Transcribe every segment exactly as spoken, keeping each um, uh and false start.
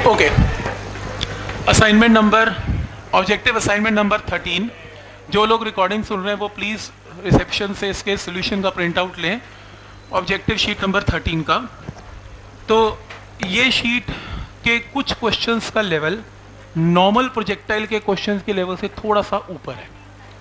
Okay, assignment number objective assignment number thirteen. जो लोग recording सुन रहे हैं वो प्लीज़ रिसेप्शन से इसके सोल्यूशन का प्रिंट आउट लें, ऑब्जेक्टिव शीट नंबर थर्टीन का। तो ये शीट के कुछ क्वेश्चंस का लेवल नॉर्मल प्रोजेक्टाइल के क्वेश्चंस के लेवल से थोड़ा सा ऊपर है,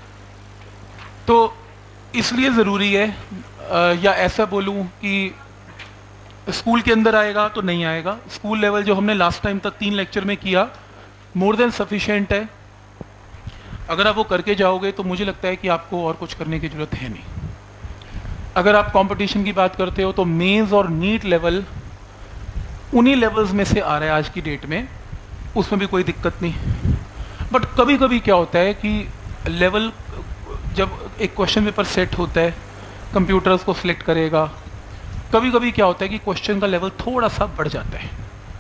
तो इसलिए ज़रूरी है, या ऐसा बोलूँ कि स्कूल के अंदर आएगा तो नहीं आएगा। स्कूल लेवल जो हमने लास्ट टाइम तक तीन लेक्चर में किया मोर देन सफिशिएंट है। अगर आप वो करके जाओगे तो मुझे लगता है कि आपको और कुछ करने की ज़रूरत है नहीं। अगर आप कंपटीशन की बात करते हो तो मेंस और नीट लेवल उन्हीं लेवल्स में से आ रहा है आज की डेट में, उसमें भी कोई दिक्कत नहीं। बट कभी कभी क्या होता है कि लेवल जब एक क्वेश्चन पेपर सेट होता है, कंप्यूटर्स को सिलेक्ट करेगा, कभी कभी क्या होता है कि क्वेश्चन का लेवल थोड़ा सा बढ़ जाता है,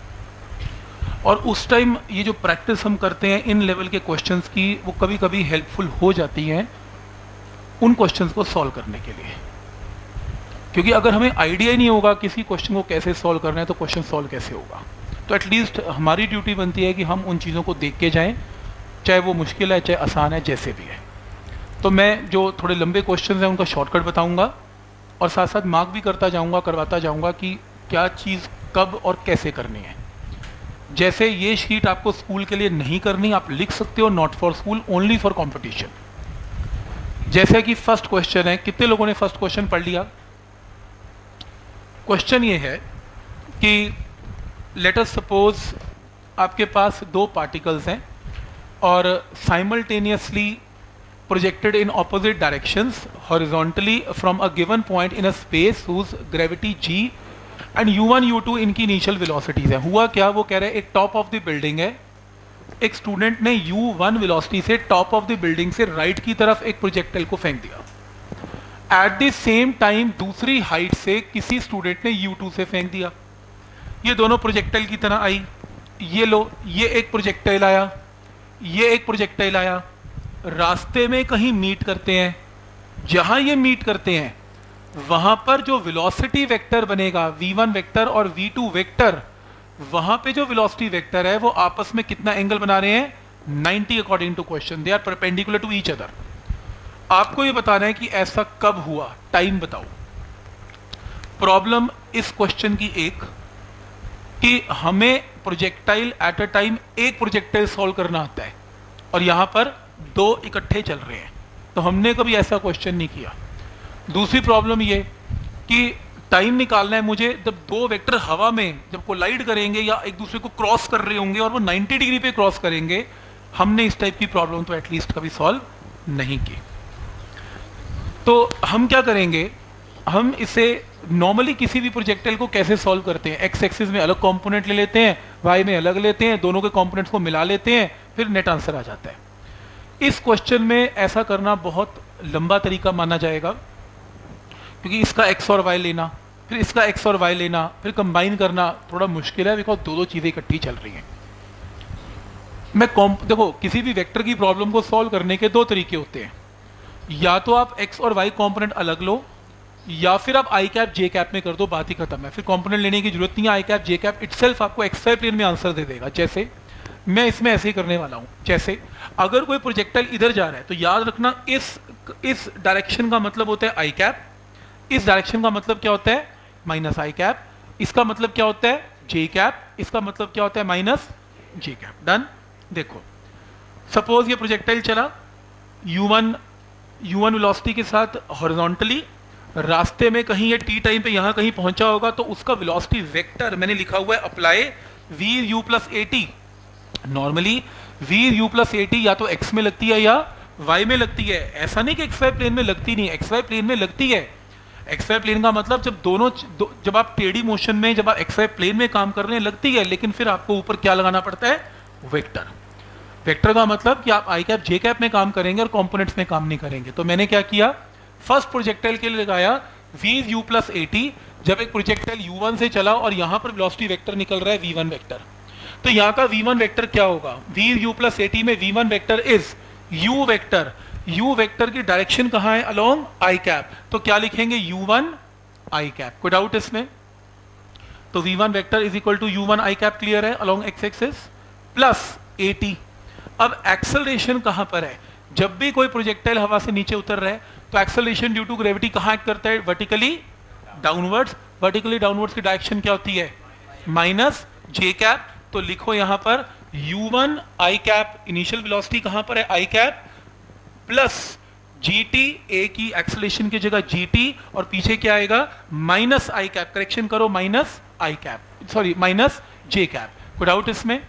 और उस टाइम ये जो प्रैक्टिस हम करते हैं इन लेवल के क्वेश्चंस की, वो कभी कभी हेल्पफुल हो जाती हैं उन क्वेश्चंस को सॉल्व करने के लिए। क्योंकि अगर हमें आइडिया ही नहीं होगा किसी क्वेश्चन को कैसे सॉल्व करना है तो क्वेश्चन सॉल्व कैसे होगा। तो एटलीस्ट हमारी ड्यूटी बनती है कि हम उन चीज़ों को देख के जाएं, चाहे वो मुश्किल है चाहे आसान है, जैसे भी है। तो मैं जो थोड़े लंबे क्वेश्चन हैं उनका शॉर्टकट बताऊँगा और साथ साथ मार्क भी करता जाऊँगा करवाता जाऊँगा कि क्या चीज़ कब और कैसे करनी है। जैसे ये शीट आपको स्कूल के लिए नहीं करनी, आप लिख सकते हो not for school, only for competition. जैसे कि फर्स्ट क्वेश्चन है, कितने लोगों ने फर्स्ट क्वेश्चन पढ़ लिया? क्वेश्चन ये है कि लेट अस सपोज आपके पास दो पार्टिकल्स हैं और simultaneously projected in opposite directions horizontally from a given point in a space whose gravity g and u one u two इनकी initial velocities है। हुआ क्या, वो कह रहे हैं एक टॉप ऑफ द बिल्डिंग है, एक स्टूडेंट ने u वन वेलोसिटी से टॉप ऑफ द बिल्डिंग से राइट की तरफ एक प्रोजेक्टाइल को फेंक दिया। एट द सेम टाइम दूसरी हाइट से किसी स्टूडेंट ने u टू से फेंक दिया। ये दोनों प्रोजेक्टाइल की तरह आई। ये लो, ये एक प्रोजेक्टाइल आया, ये एक प्रोजेक्टाइल आया, रास्ते में कहीं मीट करते हैं। जहां ये मीट करते हैं वहां पर जो वेलोसिटी वेक्टर बनेगा वी वन वेक्टर और वी टू वेक्टर, वहां पे जो वेलोसिटी वेक्टर है वो आपस में कितना एंगल बना रहे हैं? Ninety according to question, they are perpendicular to each other. आपको ये बताना है कि ऐसा कब हुआ, टाइम बताओ। प्रॉब्लम इस क्वेश्चन की एक कि हमें प्रोजेक्टाइल एट अ टाइम एक प्रोजेक्टाइल सॉल्व करना आता है और यहां पर दो इकट्ठे चल रहे हैं, तो हमने कभी ऐसा क्वेश्चन नहीं किया। दूसरी प्रॉब्लम ये कि टाइम निकालना है मुझे जब दो वेक्टर हवा में जब कोलाइड करेंगे या एक दूसरे को क्रॉस कर रहे होंगे और वो नाइंटी डिग्री पे क्रॉस करेंगे। हमने इस टाइप की प्रॉब्लम तो एटलीस्ट कभी सॉल्व नहीं की। तो हम क्या करेंगे, हम इसे नॉर्मली किसी भी प्रोजेक्टाइल को कैसे सॉल्व करते हैं, एक्स एक्सिस में अलग कंपोनेंट ले लेते हैं, वाई में अलग लेते हैं, दोनों के कंपोनेंट्स को मिला लेते हैं, फिर नेट आंसर आ जाता है। इस क्वेश्चन में ऐसा करना बहुत लंबा तरीका माना जाएगा, क्योंकि इसका एक्स और वाई लेना, फिर इसका एक्स और वाई लेना, फिर कंबाइन करना थोड़ा मुश्किल है, बिकॉज दो दो चीज़ें इकट्ठी चल रही हैं। मैं कॉम्प देखो, किसी भी वेक्टर की प्रॉब्लम को सॉल्व करने के दो तरीके होते हैं, या तो आप एक्स और वाई कॉम्पोनेंट अलग लो, या फिर आप आई कैप जे कैप में कर दो, बात ही खत्म है। फिर कॉम्पोनेंट लेने की जरूरत नहीं है, i cap j cap itself आपको एक्स वाई प्लेन में आंसर दे देगा। जैसे मैं इसमें ऐसे ही करने वाला हूं, जैसे अगर कोई प्रोजेक्टाइल इधर जा रहा है तो याद रखना इस इस डायरेक्शन का मतलब होता है आई कैप, इस डायरेक्शन का मतलब क्या होता है माइनस आई कैप, इसका मतलब क्या होता है जे कैप, इसका मतलब क्या होता है माइनस जे कैप। डन। देखो सपोज ये प्रोजेक्टाइल चला u one u one velocity के साथ हॉरिजॉन्टली, रास्ते में कहीं ये टी टाइम पे यहां कहीं पहुंचा होगा, तो उसका वेलोसिटी वेक्टर मैंने लिखा हुआ है apply v u plus a t. Normally v u plus a t या तो एक्स में लगती है या वाई में लगती है। ऐसा नहीं कि एक्स वाई प्लेन में लगती नहीं, एक्स वाई प्लेन में लगती है। एक्स वाई प्लेन का मतलब जब दोनों दो, जब आप टेढ़ी मोशन में, जब आप एक्स वाई प्लेन में काम कर रहे हैं लगती है, लेकिन फिर आपको ऊपर क्या लगाना पड़ता है? वेक्टर। वेक्टर का मतलब कि आप आई कैप जे कैप में काम करेंगे और कॉम्पोनेंट्स में काम नहीं करेंगे। तो मैंने क्या किया, फर्स्ट प्रोजेक्टाइल के लिए लगाया v u plus a t. जब एक प्रोजेक्टाइल यू वन से चला और यहां पर वेलोसिटी वेक्टर निकल रहा है वी वन वेक्टर, तो यहां का वी वन वेक्टर क्या होगा? V u plus a t में v one vector is u vector. u vector की डायरेक्शन कहां है? Along i cap. तो क्या लिखेंगे? U one i cap. कोई डाउट इसमें? तो v one vector is equal to u one i cap, clear है, along x axis, plus a t. अब एक्सेलरेशन कहां पर है? जब भी कोई प्रोजेक्टाइल हवा से नीचे उतर रहा है तो एक्सेलरेशन ड्यू टू ग्रेविटी कहां एक्ट करता है? Vertically downwards. वर्टिकली डाउनवर्ड्स की डायरेक्शन क्या होती है? Minus j cap. तो लिखो यहां पर u one i cap, initial velocity कहां पर है? I cap, plus g t, a की एक्सेलरेशन की जगह जी टी, और पीछे क्या आएगा? माइनस आई कैप, करेक्शन करो, minus i cap, sorry minus j cap. कोई डाउट इसमें?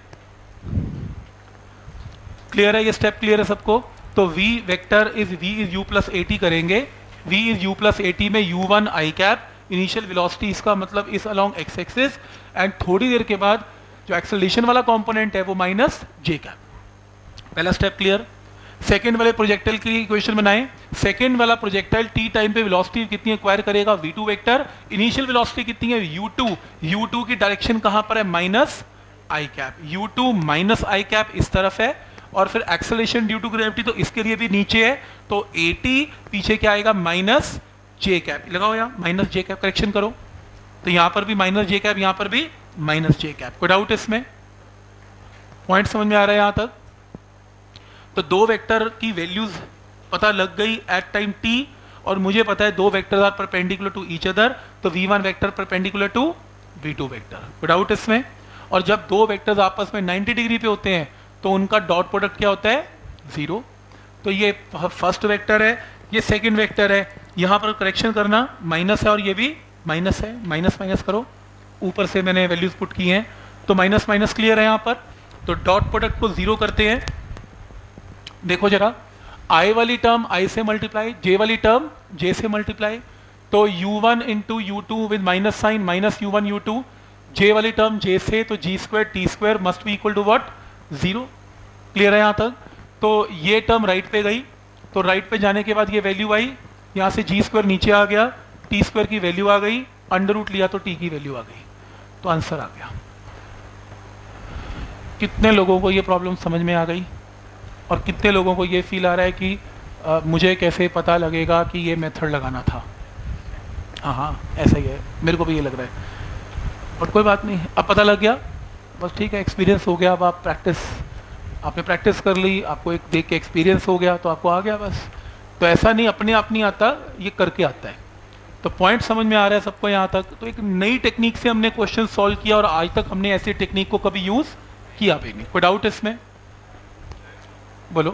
क्लियर है? ये स्टेप क्लियर है सबको? तो v vector is v is u plus a t करेंगे, v is u plus a t में u one i cap, initial velocity इसका मतलब इस अलोंग एक्स एक्सिस, एंड थोड़ी देर के बाद जो एक्सेलरेशन वाला कंपोनेंट है वो माइनस जे कैप। पहला स्टेप क्लियर। सेकेंड वाले प्रोजेक्टाइल की इक्वेशन बनाएं। सेकेंड वाला प्रोजेक्टाइल टी टाइम पे वेलोसिटी कितनी एक्वायर करेगा? V two vector. Initial velocity कितनी है? U two. यू टू की डायरेक्शन कहां पर है? Minus i cap. U two minus i cap इस तरफ है, और फिर एक्सेलरेशन ड्यू टू ग्रेविटी तो इसके लिए भी नीचे है, तो ए टी पीछे क्या आएगा? Minus j cap. लगाओ यहाँ माइनस जे कैप, करेक्शन करो, तो यहां पर भी माइनस जे कैप, यहां पर भी माइनस जे कैप। कोई डाउट इसमें? पॉइंट समझ में आ रहा है यहां तक? तो दो वेक्टर की वैल्यूज पता लग गई एट टाइम टी, और मुझे पता है दो vectors are perpendicular to each other, तो v one vector perpendicular to v two vector. कोई डाउट इसमें? और जब दो वेक्टर्स आपस में नाइंटी डिग्री पे होते हैं तो उनका डॉट प्रोडक्ट क्या होता है? जीरो। तो ये फर्स्ट वेक्टर है, ये सेकंड वेक्टर है, यहाँ पर करेक्शन करना, माइनस है और ये भी माइनस है, माइनस माइनस करो, ऊपर से मैंने वैल्यूज पुट की हैं, तो माइनस माइनस क्लियर है यहाँ पर। तो डॉट प्रोडक्ट को जीरो करते हैं। देखो जरा, आई वाली टर्म आई से मल्टीप्लाई, जे वाली टर्म जे से मल्टीप्लाई, तो u one into u two with minus sign, minus u one u two, j वाली टर्म जे से, तो g square t square must be equal to what? Zero. Clear है यहाँ तक? तो ये टर्म राइट पे गई, तो राइट पे जाने के बाद ये वैल्यू आई, यहाँ से जी स्क्वायर नीचे आ गया, टी स्क्वायर की वैल्यू आ गई, अंडर रूट लिया तो टी की वैल्यू आ गई, तो आंसर आ गया। कितने लोगों को ये प्रॉब्लम समझ में आ गई? और कितने लोगों को ये फील आ रहा है कि आ, मुझे कैसे पता लगेगा कि ये मेथड लगाना था? हाँ हाँ ऐसा ही है, मेरे को भी ये लग रहा है, और कोई बात नहीं, अब पता लग गया, बस ठीक है, एक्सपीरियंस हो गया। अब आप प्रैक्टिस, आपने प्रैक्टिस कर ली, आपको एक देख के एक्सपीरियंस हो गया, तो आपको आ गया बस। तो ऐसा नहीं अपने आप नहीं आता, ये करके आता है। तो पॉइंट समझ में आ रहा है सबको यहाँ तक? तो एक नई टेक्निक से हमने क्वेश्चन सॉल्व किया, और आज तक हमने ऐसी टेक्निक को कभी यूज किया भी नहीं। कोई डाउट इसमें? बोलो।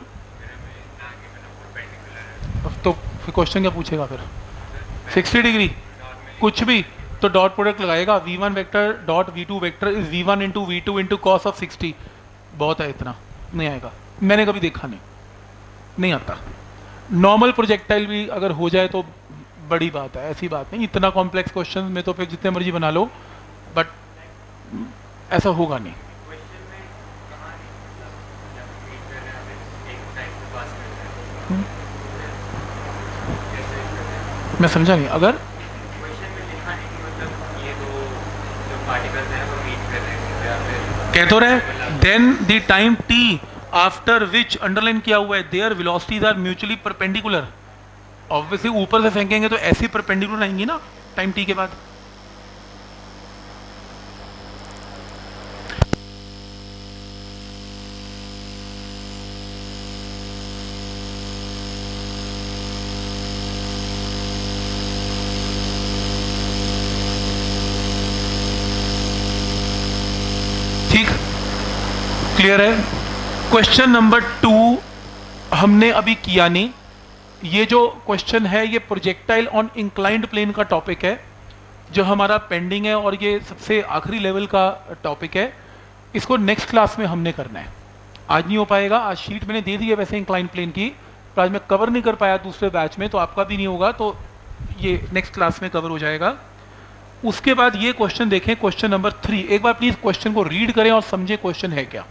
तो फिर क्वेश्चन क्या पूछेगा फिर? सिक्सटी डिग्री कुछ भी, तो डॉट प्रोडक्ट लगाएगा, v one vector dot v two vector is v one into v two into cos of sixty. बहुत है, इतना नहीं आएगा, मैंने कभी देखा नहीं, नहीं आता। नॉर्मल प्रोजेक्टाइल भी अगर हो जाए तो बड़ी बात है, ऐसी बात नहीं। इतना कॉम्प्लेक्स क्वेश्चन में तो फिर जितने मर्जी बना लो, बट ऐसा होगा नहीं। मैं समझा नहीं। अगर कह तो रहे then the time t after which underline किया हुआ है there velocities are mutually perpendicular. Obviously ऊपर से फेंकेंगे तो ऐसी परपेंडिकुलर आएंगी ना टाइम टी के बाद। ठीक, क्लियर है? क्वेश्चन नंबर टू हमने अभी किया नहीं। ये जो क्वेश्चन है ये प्रोजेक्टाइल ऑन इंक्लाइंड प्लेन का टॉपिक है, जो हमारा पेंडिंग है, और ये सबसे आखिरी लेवल का टॉपिक है। इसको नेक्स्ट क्लास में हमने करना है, आज नहीं हो पाएगा। आज शीट मैंने दे दी है वैसे इंक्लाइंड प्लेन की, तो आज मैं कवर नहीं कर पाया दूसरे बैच में, तो आपका भी नहीं होगा, तो ये नेक्स्ट क्लास में कवर हो जाएगा। उसके बाद ये क्वेश्चन देखें, क्वेश्चन नंबर थ्री। एक बार प्लीज क्वेश्चन को रीड करें और समझे क्वेश्चन है क्या।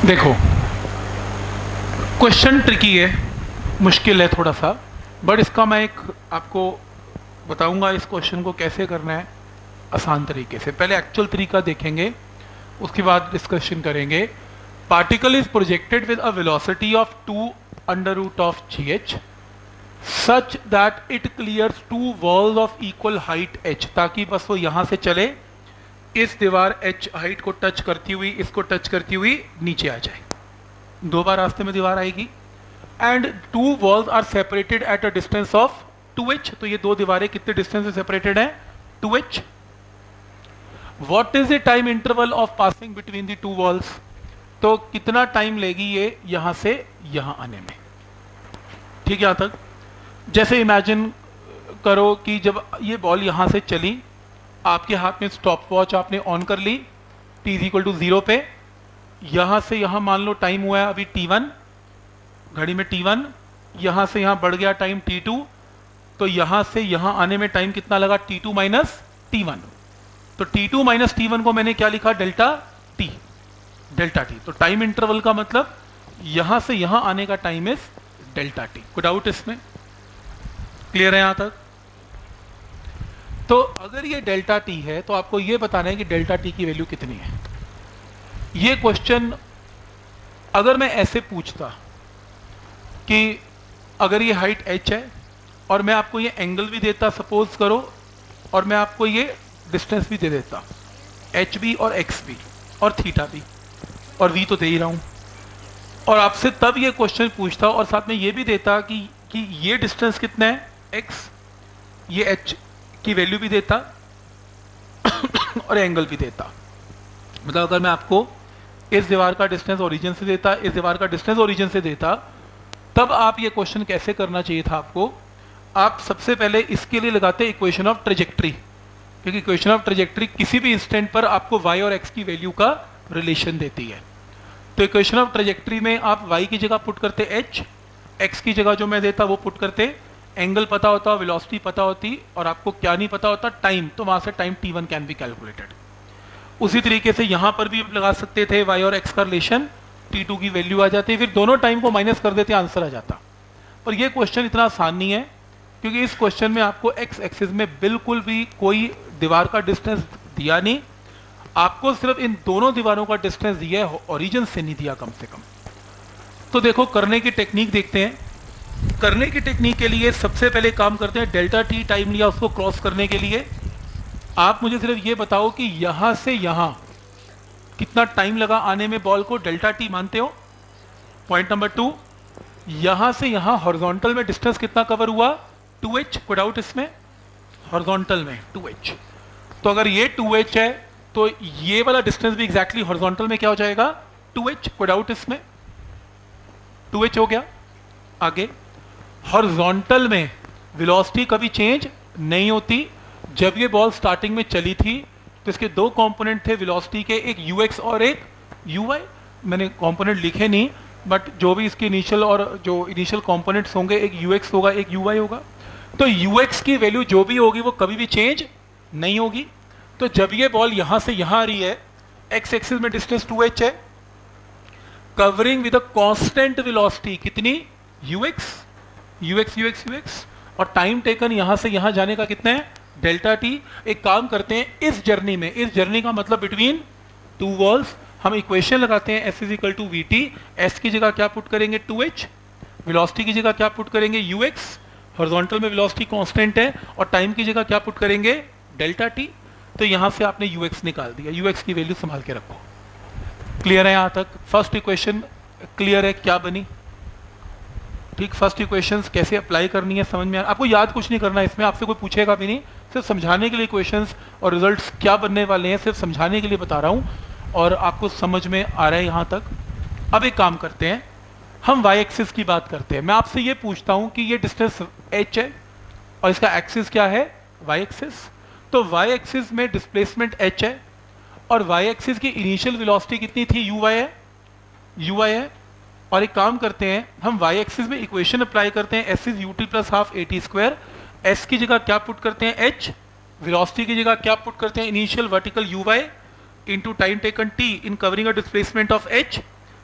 देखो क्वेश्चन ट्रिकी है, मुश्किल है थोड़ा सा, बट इसका मैं एक आपको बताऊंगा इस क्वेश्चन को कैसे करना है आसान तरीके से। पहले एक्चुअल तरीका देखेंगे, उसके बाद डिस्कशन करेंगे। Particle is projected with a velocity of two under root of g h such that it clears two walls of equal height h, ताकि बस वो यहाँ से चले, इस दीवार एच हाइट को टच करती हुई, इसको टच करती हुई नीचे आ जाए। दो बार रास्ते में दीवार आएगी and two walls are separated at a distance of two h. तो ये दो दीवारें कितने डिस्टेंस से सेपरेटेड हैं? Two h. What is the time interval of passing between the two walls? तो कितना टाइम लेगी ये यहां से यहां आने में? ठीक है, यहां तक। जैसे इमेजिन करो कि जब ये बॉल यहां से चली, आपके हाथ में स्टॉप वॉच आपने ऑन कर ली, t is equal to zero पे, यहां से यहां मान लो टाइम हुआ है अभी टी वन, घड़ी में टी वन, यहां से यहां बढ़ गया टाइम टी टू, तो यहां से यहां आने में टाइम कितना लगा? T two minus t one. तो t two minus t one को मैंने क्या लिखा? Delta t, delta t. तो टाइम इंटरवल का मतलब यहां से यहां आने का टाइम इज डेल्टा टी। कोई डाउट इसमें? क्लियर है यहां तक? तो अगर ये डेल्टा टी है तो आपको ये बताना है कि डेल्टा टी की वैल्यू कितनी है। ये क्वेश्चन अगर मैं ऐसे पूछता कि अगर ये हाइट h है और मैं आपको ये एंगल भी देता सपोज करो, और मैं आपको ये डिस्टेंस भी दे देता, एच बी और एक्स बी और थीटा भी, और वी तो दे ही रहा हूं, और आपसे तब ये क्वेश्चन पूछता और साथ में ये भी देता कि कि ये डिस्टेंस कितना है x, ये h की वैल्यू भी देता और एंगल भी देता। मतलब अगर मैं आपको इस दीवार का डिस्टेंस ओरिजिन से देता, इस दीवार का डिस्टेंस ओरिजिन से देता, तब आप ये क्वेश्चन कैसे करना चाहिए था आपको? आप सबसे पहले इसके लिए लगाते इक्वेशन ऑफ ट्रेजेक्ट्री, क्योंकि इक्वेशन ऑफ ट्रेजेक्ट्री किसी भी इंस्टेंट पर आपको y और x की वैल्यू का रिलेशन देती है। तो इक्वेशन ऑफ ट्रेजेक्ट्री में आप y की जगह पुट करते h, x की जगह जो मैं देता वो पुट करते, एंगल पता होता, वेलोसिटी पता होती, और आपको क्या नहीं पता होता? टाइम। तो वहां से time t one can be calculated. उसी तरीके से यहां पर भी लगा सकते थे y और x का रिलेशन, टी टू की वैल्यू आ जाती, फिर दोनों टाइम को माइनस कर देते, आंसर आ जाता। पर यह क्वेश्चन इतना आसान नहीं है, क्योंकि इस क्वेश्चन में आपको x एक्सिस में बिल्कुल भी कोई दीवार का डिस्टेंस दिया नहीं, आपको सिर्फ इन दोनों दीवारों का डिस्टेंस दिया है, ओरिजिन से नहीं दिया कम से कम। तो देखो करने की टेक्निक देखते हैं। करने की टेक्निक के लिए सबसे पहले काम करते हैं, डेल्टा टी टाइम लिया उसको क्रॉस करने के लिए। आप मुझे सिर्फ ये बताओ कि यहां से यहां कितना टाइम लगा आने में बॉल को? डेल्टा टी मानते हो? पॉइंट नंबर टू, यहां से यहां हॉरिजॉन्टल में डिस्टेंस कितना कवर हुआ? Two h. कोई डाउट इसमें? हॉरिजॉन्टल में टू एच। तो अगर ये टू एच है तो ये वाला डिस्टेंस भी एग्जैक्टली हॉरिजॉन्टल में क्या हो जाएगा? Two h. कोई डाउट इसमें? टू एच हो गया। आगे, हॉरिजॉन्टल में वेलोसिटी कभी चेंज नहीं होती। जब ये बॉल स्टार्टिंग में चली थी तो इसके दो कंपोनेंट थे वेलोसिटी के, एक यूएक्स और एक यूवाई। मैंने कंपोनेंट लिखे नहीं, बट जो भी इसके इनिशियल और जो इनिशियल कंपोनेंट्स होंगे, एक यूएक्स होगा एक यूवाई होगा। तो यूएक्स की वैल्यू जो भी होगी वो कभी भी चेंज नहीं होगी। तो जब ये बॉल यहां से यहां आ रही है, एक्स एक्सिस में डिस्टेंस टू एच है, covering with a constant velocity कितनी? यूएक्स, यूएक्स यूएक्स यूएक्स, और टाइम टेकन यहां से यहां जाने का कितना है? Delta t. एक काम करते हैं, इस जर्नी में, इस जर्नी का मतलब बिटवीन टू वॉल्स, हम इक्वेशन लगाते हैं s is equal to v t. S की जगह क्या पुट करेंगे? To H. वेलोसिटी की जगह क्या पुट करेंगे? यूएक्स। हॉरिजॉन्टल में वेलोसिटी कांस्टेंट है, और टाइम की जगह क्या पुट करेंगे? Delta t. तो यहां से आपने यूएक्स निकाल दिया, यूएक्स की वैल्यू संभाल के रखो। क्लियर है यहां तक? फर्स्ट इक्वेशन क्लियर है क्या बनी? ठीक, फर्स्ट इक्वेशंस कैसे अप्लाई करनी है समझ में आ, आपको याद कुछ नहीं करना है इसमें, आपसे कोई पूछेगा भी नहीं, सिर्फ समझाने के लिए इक्वेशंस और रिजल्ट्स क्या बनने वाले हैं सिर्फ समझाने के लिए बता रहा हूं, और आपको समझ में आ रहा है यहां तक। अब एक काम करते हैं, हम वाई एक्सिस की बात करते हैं। मैं आपसे ये पूछता हूं कि ये डिस्टेंस एच है और इसका एक्सिस क्या है? Y axis. तो वाई एक्सिस में डिस्प्लेसमेंट एच है और वाई एक्सिस की इनिशियल वेलोसिटी कितनी थी? यू वाई है, यू वाई है। और एक काम करते हैं, हम वाई एक्सिस में इक्वेशन अप्लाई करते हैं, s is u t plus half a t square. S की जगह क्या पुट करते हैं? एच। वेलोसिटी की जगह क्या पुट करते हैं? Initial vertical u y into time taken t in covering a displacement of h.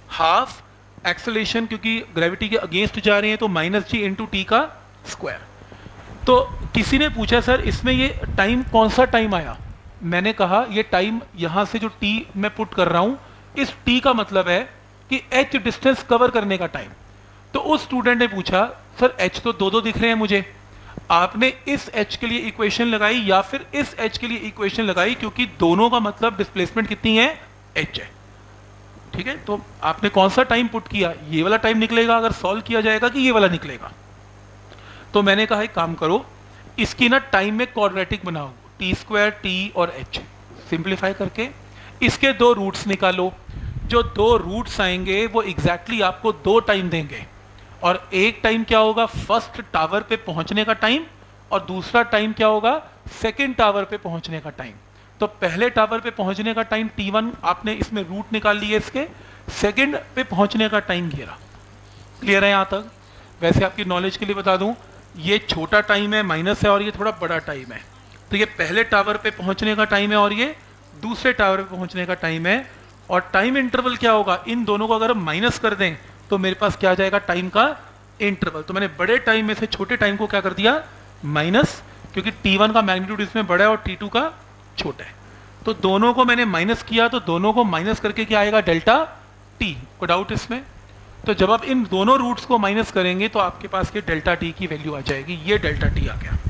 Half acceleration, क्योंकि ग्रेविटी के अगेंस्ट जा रहे हैं तो माइनस जी इंटू टी का स्क्वायर। तो किसी ने पूछा सर इसमें ये टाइम कौन सा टाइम आया, मैंने कहा ये टाइम यहाँ से जो टी मैं पुट कर रहा हूँ, इस टी का मतलब है कि एच डिस्टेंस कवर करने का टाइम। तो उस स्टूडेंट ने पूछा सर एच तो दो दो दिख रहे हैं मुझे, आपने इस एच के लिए इक्वेशन लगाई या फिर इस एच के लिए इक्वेशन लगाई, क्योंकि दोनों का मतलब डिस्प्लेसमेंट कितनी है, एच है। ठीक है, तो आपने कौन सा टाइम पुट किया, ये वाला टाइम निकलेगा अगर सॉल्व किया जाएगा कि ये वाला निकलेगा। तो मैंने कहा एक काम करो, इसकी ना टाइम में क्वाड्रेटिक बनाओ, टी स्क्वायर टी और एच सिंप्लीफाई करके इसके दो रूट्स निकालो। जो दो रूट्स आएंगे वो एग्जैक्टली exactly आपको दो टाइम देंगे, और एक टाइम क्या होगा फर्स्ट टावर पे पहुंचने का टाइम, और दूसरा टाइम क्या होगा सेकंड टावर पे पहुंचने का टाइम। तो पहले टावर पे पहुंचने का टाइम टी वन, आपने इसमें रूट निकाल लिए इसके, सेकंड पे पहुंचने का टाइम ये रहा। क्लियर है यहाँ तक? वैसे आपकी नॉलेज के लिए बता दूं, ये छोटा टाइम है माइनस है और ये थोड़ा बड़ा टाइम है। तो ये पहले टावर पे पहुंचने का टाइम है और ये दूसरे टावर पे पहुंचने का टाइम है। और टाइम इंटरवल क्या होगा, इन दोनों को अगर हम माइनस कर दें तो मेरे पास क्या आ जाएगा टाइम का इंटरवल। तो मैंने बड़े टाइम में से छोटे टाइम को क्या कर दिया, माइनस, क्योंकि टी वन का मैग्नीट्यूड इसमें बड़ा है और टी टू का छोटा है। तो दोनों को मैंने माइनस किया, तो दोनों को माइनस करके क्या आएगा, डेल्टा टी। कोई डाउट इसमें? तो जब आप इन दोनों रूट्स को माइनस करेंगे तो आपके पास ये डेल्टा टी की वैल्यू आ जाएगी। ये डेल्टा टी आ गया,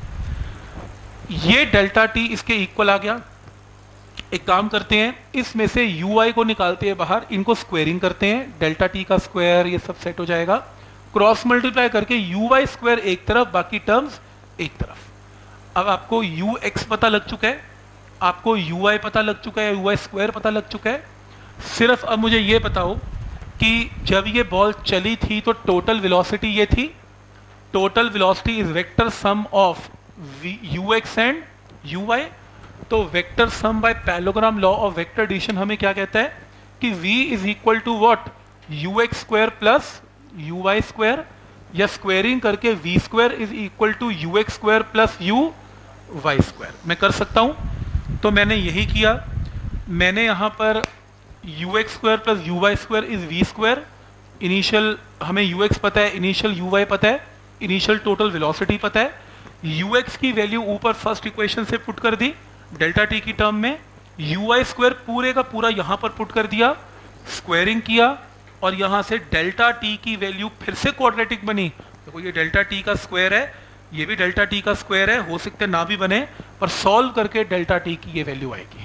ये डेल्टा टी इसके इक्वल आ गया। एक काम करते हैं, इसमें से यू आई को निकालते हैं बाहर, इनको स्क्वेयरिंग करते हैं, डेल्टा टी का स्क्वायर ये सब सेट हो जाएगा। क्रॉस मल्टीप्लाई करके यू वाई स्क्वायर एक तरफ, बाकी टर्म्स एक तरफ। अब आपको यू एक्स पता लग चुका है, आपको यू आई पता लग चुका है, यू आई स्क्वायर पता लग चुका है। सिर्फ अब मुझे ये बताओ कि जब ये बॉल चली थी तो टोटल वेलोसिटी ये थी, total velocity is vector sum of u x and u y. तो vector sum by parallelogram law of vector addition हमें क्या कहता है कि v is equal to what, u x square plus u y square, या squaring करके v square is equal to u x square plus u y square मैं कर सकता हूं। तो मैंने यही किया, मैंने यहां पर u x square plus u y square is v square, initial हमें यू एक्स पता है, इनिशियल यू वाई पता है, इनिशियल टोटल वेलोसिटी पता है, यू एक्स की वैल्यू ऊपर फर्स्ट इक्वेशन से पुट कर दी डेल्टा टी की टर्म में, यू वाई स्क्वायर पूरे का पूरा यहां पर पुट कर दिया, स्क्वायरिंग किया, और यहां से डेल्टा टी की वैल्यू फिर से क्वाड्रेटिक बनी। देखो ये डेल्टा टी का स्क्वायर है, ये भी डेल्टा टी का स्क्वायर है, हो सकते ना भी बने, पर सॉल्व करके डेल्टा टी की ये वैल्यू आएगी।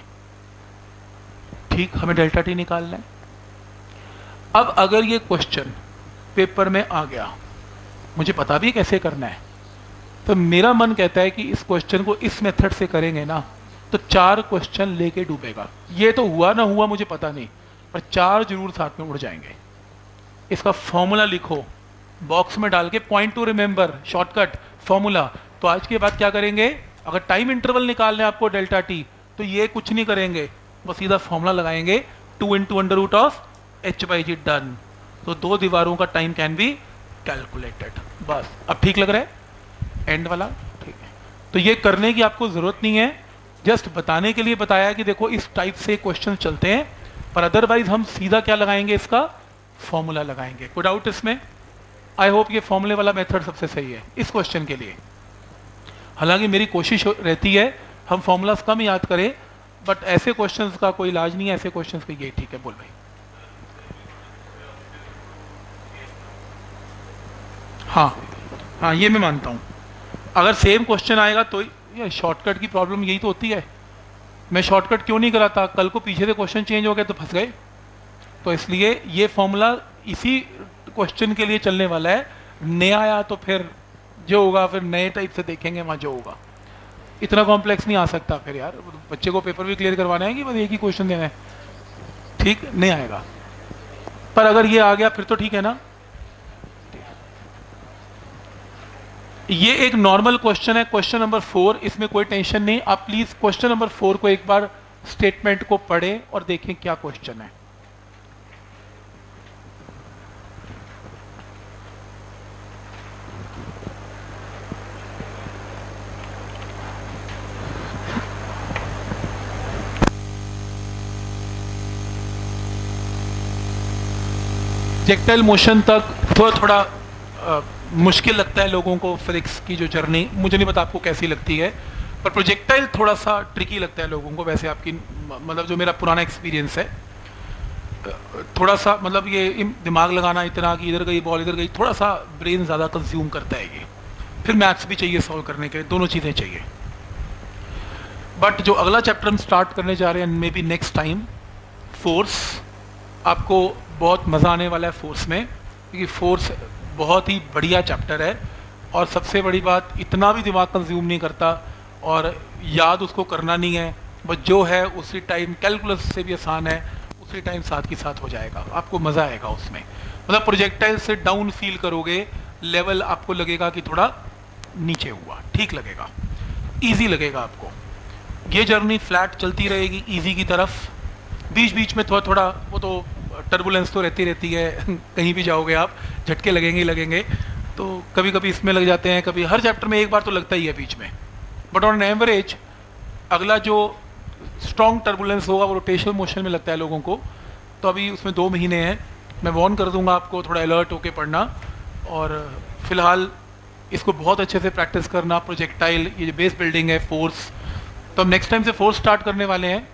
ठीक, हमें डेल्टा टी निकालना है। अब अगर ये क्वेश्चन पेपर में आ गया, मुझे पता भी कैसे करना है, तो मेरा मन कहता है कि इस क्वेश्चन को इस मेथड से करेंगे ना तो चार क्वेश्चन लेके डूबेगा। ये तो हुआ ना हुआ मुझे पता नहीं, पर चार जरूर साथ में उड़ जाएंगे। इसका फॉर्मूला लिखो बॉक्स में डाल के, point to remember, shortcut formula. तो आज के बाद क्या करेंगे, अगर टाइम इंटरवल निकालना है आपको डेल्टा टी, तो ये कुछ नहीं करेंगे, बस सीधा फॉर्मूला लगाएंगे, two into under root of h by g, done. तो दो दीवारों का टाइम कैन बी कैलकुलेटेड। बस अब ठीक लग रहा है एंड वाला? ठीक है, तो ये करने की आपको जरूरत नहीं है, जस्ट बताने के लिए बताया कि देखो इस टाइप से क्वेश्चन चलते हैं, पर अदरवाइज हम सीधा क्या लगाएंगे, इसका फॉर्मूला लगाएंगे। कोई डाउट इसमें? आई होप ये फॉर्मूले वाला मेथड सबसे सही है इस क्वेश्चन के लिए। हालांकि मेरी कोशिश रहती है हम फॉर्मूलाज कम याद करें, बट ऐसे क्वेश्चंस का कोई इलाज नहीं है, ऐसे क्वेश्चंस के ये ठीक है। बोल भाई। हाँ हाँ, ये मैं मानता हूँ, अगर सेम क्वेश्चन आएगा तो ये शॉर्टकट की प्रॉब्लम यही तो होती है। मैं शॉर्टकट क्यों नहीं कराता, कल को पीछे से क्वेश्चन चेंज हो गया तो फंस गए। तो इसलिए ये फॉर्मूला इसी क्वेश्चन के लिए चलने वाला है, नया आया तो फिर जो होगा फिर नए टाइप से देखेंगे वहाँ जो होगा। इतना कॉम्प्लेक्स नहीं आ सकता फिर यार, बच्चे को पेपर भी क्लियर करवाना है कि बस एक ही क्वेश्चन देना है, ठीक नहीं आएगा। पर अगर ये आ गया फिर तो ठीक है ना। ये एक नॉर्मल क्वेश्चन है, क्वेश्चन नंबर फोर, इसमें कोई टेंशन नहीं। आप प्लीज क्वेश्चन नंबर फोर को एक बार स्टेटमेंट को पढ़ें और देखें क्या क्वेश्चन है। प्रोजेक्टाइल मोशन तक थोड़ा थोड़ा आ, मुश्किल लगता है लोगों को फिजिक्स की जो जर्नी, मुझे नहीं पता आपको कैसी लगती है, पर प्रोजेक्टाइल थोड़ा सा ट्रिकी लगता है लोगों को। वैसे आपकी मतलब जो मेरा पुराना एक्सपीरियंस है, थोड़ा सा मतलब ये दिमाग लगाना इतना कि इधर गई बॉल इधर गई, थोड़ा सा ब्रेन ज़्यादा कंज्यूम करता है ये। फिर मैथ्स भी चाहिए सॉल्व करने के लिए, दोनों चीज़ें चाहिए। बट जो अगला चैप्टर हम स्टार्ट करने जा रहे हैं maybe next time, force, आपको बहुत मज़ा आने वाला है फोर्स में, क्योंकि फोर्स बहुत ही बढ़िया चैप्टर है और सबसे बड़ी बात इतना भी दिमाग कंज्यूम नहीं करता और याद उसको करना नहीं है, बस जो है उसी टाइम कैलकुलस से भी आसान है, उसी टाइम साथ के साथ हो जाएगा, आपको मज़ा आएगा उसमें। मतलब प्रोजेक्टाइल से डाउन फील करोगे, लेवल आपको लगेगा कि थोड़ा नीचे हुआ, ठीक लगेगा, इजी लगेगा आपको। ये जर्नी फ्लैट चलती रहेगी इजी की तरफ, बीच बीच में थोड़ा थोड़ा वो तो टर्बुलेंस तो रहती रहती है कहीं भी जाओगे आप झटके लगेंगे ही लगेंगे, तो कभी कभी इसमें लग जाते हैं, कभी हर चैप्टर में एक बार तो लगता ही है बीच में, बट ऑन एवरेज अगला जो स्ट्रॉन्ग टर्बुलेंस होगा वो रोटेशनल मोशन में लगता है लोगों को। तो अभी उसमें दो महीने हैं, मैं वार्न कर दूंगा आपको थोड़ा अलर्ट होके पढ़ना, और फिलहाल इसको बहुत अच्छे से प्रैक्टिस करना। प्रोजेक्टाइल ये जो बेस बिल्डिंग है फोर्स, तो हम नेक्स्ट टाइम से फोर्स स्टार्ट करने वाले हैं,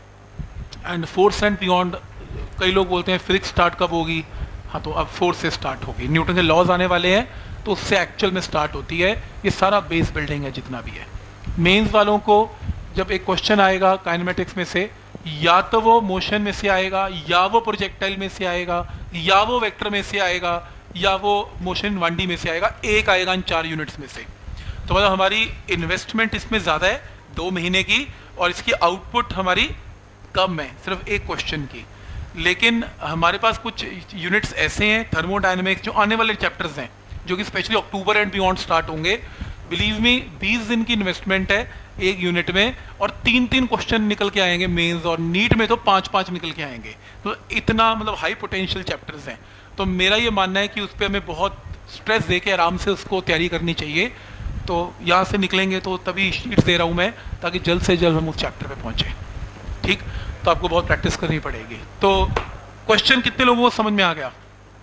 एंड फोर्स एंड बियॉन्ड कई लोग बोलते हैं फिजिक्स स्टार्ट कब होगी, हाँ तो अब फोर्स से स्टार्ट होगी, न्यूटन के लॉज आने वाले हैं तो उससे एक्चुअल में स्टार्ट होती है, ये सारा बेस बिल्डिंग है जितना भी है। मेंस वालों को जब एक क्वेश्चन आएगा काइनेमेटिक्स में से, या तो वो मोशन में से आएगा, या वो प्रोजेक्टाइल में से आएगा, या वो वेक्टर में से आएगा, या वो मोशन वन डी में से आएगा, एक आएगा इन चार यूनिट्स में से। तो मतलब हमारी इन्वेस्टमेंट इसमें ज़्यादा है दो महीने की, और इसकी आउटपुट हमारी कम है सिर्फ एक क्वेश्चन की। लेकिन हमारे पास कुछ यूनिट्स ऐसे हैं थर्मोडायनेमिक्स जो आने वाले चैप्टर्स हैं, जो कि specially October and beyond start होंगे। बिलीव मी बीस दिन की इन्वेस्टमेंट है एक यूनिट में, और तीन तीन क्वेश्चन निकल के आएंगे मेंस, और नीट में तो पांच पांच निकल के आएंगे। तो इतना मतलब हाई पोटेंशियल चैप्टर्स हैं, तो मेरा ये मानना है कि उस पर हमें बहुत स्ट्रेस दे के आराम से उसको तैयारी करनी चाहिए। तो यहाँ से निकलेंगे तो तभी शीट्स दे रहा हूँ मैं, ताकि जल्द से जल्द हम उस चैप्टर पे पहुँचें। ठीक, तो आपको बहुत प्रैक्टिस करनी पड़ेगी। तो क्वेश्चन कितने लोगों को समझ में आ गया?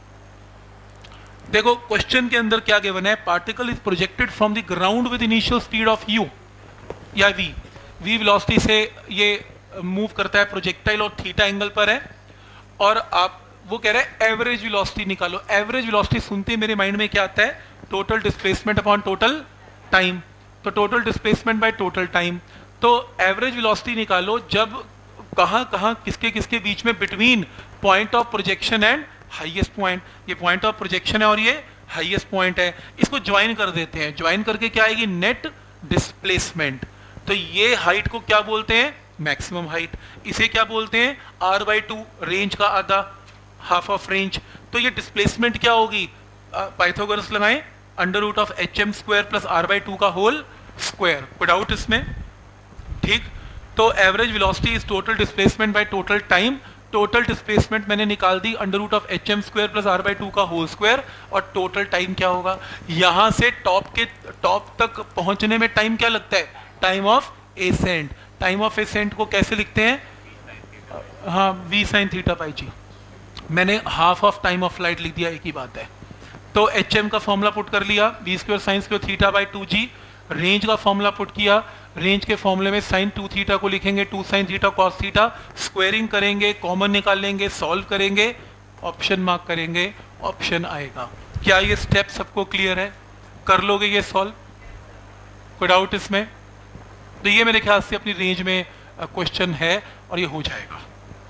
देखो क्वेश्चन के अंदर क्या गिवन है, particle is projected from the ground with initial speed of u या वी, वी वेलोसिटी से ये मूव करता है प्रोजेक्टाइल और थीटा एंगल पर है, और आप वो कह रहे हैं एवरेज वेलोसिटी निकालो। एवरेज वेलोसिटी सुनते ही मेरे माइंड में क्या आता है, total displacement upon total time, तो total displacement by total time. तो एवरेज वेलोसिटी निकालो जब कहां कहां किसके किसके बीच में, between point of projection and highest point. ये पॉइंट ऑफ प्रोजेक्शन है और ये हाईएस्ट पॉइंट है, इसको ज्वाइन कर देते हैं। ज्वाइन करके क्या आएगी, नेट डिस्प्लेसमेंट। तो ये हाइट को क्या बोलते हैं, मैक्सिमम हाइट। इसे क्या बोलते हैं, आर बाई टू, रेंज का आधा, हाफ ऑफ रेंज। तो ये डिस्प्लेसमेंट क्या होगी, पाइथागोरस लगाएं, under root of h m square plus r by two का होल स्क्वायर। कोई डाउट इसमें? ठीक, तो average velocity is total displacement by total time. Total displacement मैंने निकाल दी under root of h m square plus r by two का whole square, और टोटल टाइम क्या होगा, यहां से टॉप के टॉप तक पहुंचने में टाइम क्या लगता है, time of ascent. Time of ascent को कैसे लिखते हैं, हाँ v sine theta by g. मैंने half of time of flight लिख दिया, एक ही बात है। तो एच एम का फॉर्मूला पुट कर लिया, v square sine square theta by two g. Range का फॉर्मूला पुट किया, रेंज के फॉर्मूले में साइन टू थीटा को लिखेंगे two sine theta cos theta, squaring करेंगे, कॉमन निकालेंगे, सॉल्व करेंगे, ऑप्शन मार्क करेंगे, ऑप्शन आएगा। क्या ये स्टेप सबको क्लियर है, कर लोगे ये सॉल्व, कोई डाउट इसमें? तो ये मेरे ख्याल से अपनी रेंज में क्वेश्चन है और ये हो जाएगा।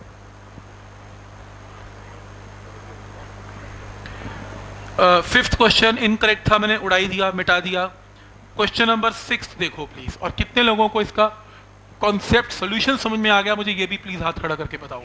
फिफ्थ क्वेश्चन इनकरेक्ट था, मैंने उड़ाई दिया, मिटा दिया। क्वेश्चन नंबर सिक्स देखो प्लीज, और कितने लोगों को इसका कॉन्सेप्ट सॉल्यूशन समझ में आ गया, मुझे ये भी प्लीज हाथ खड़ा करके बताओ।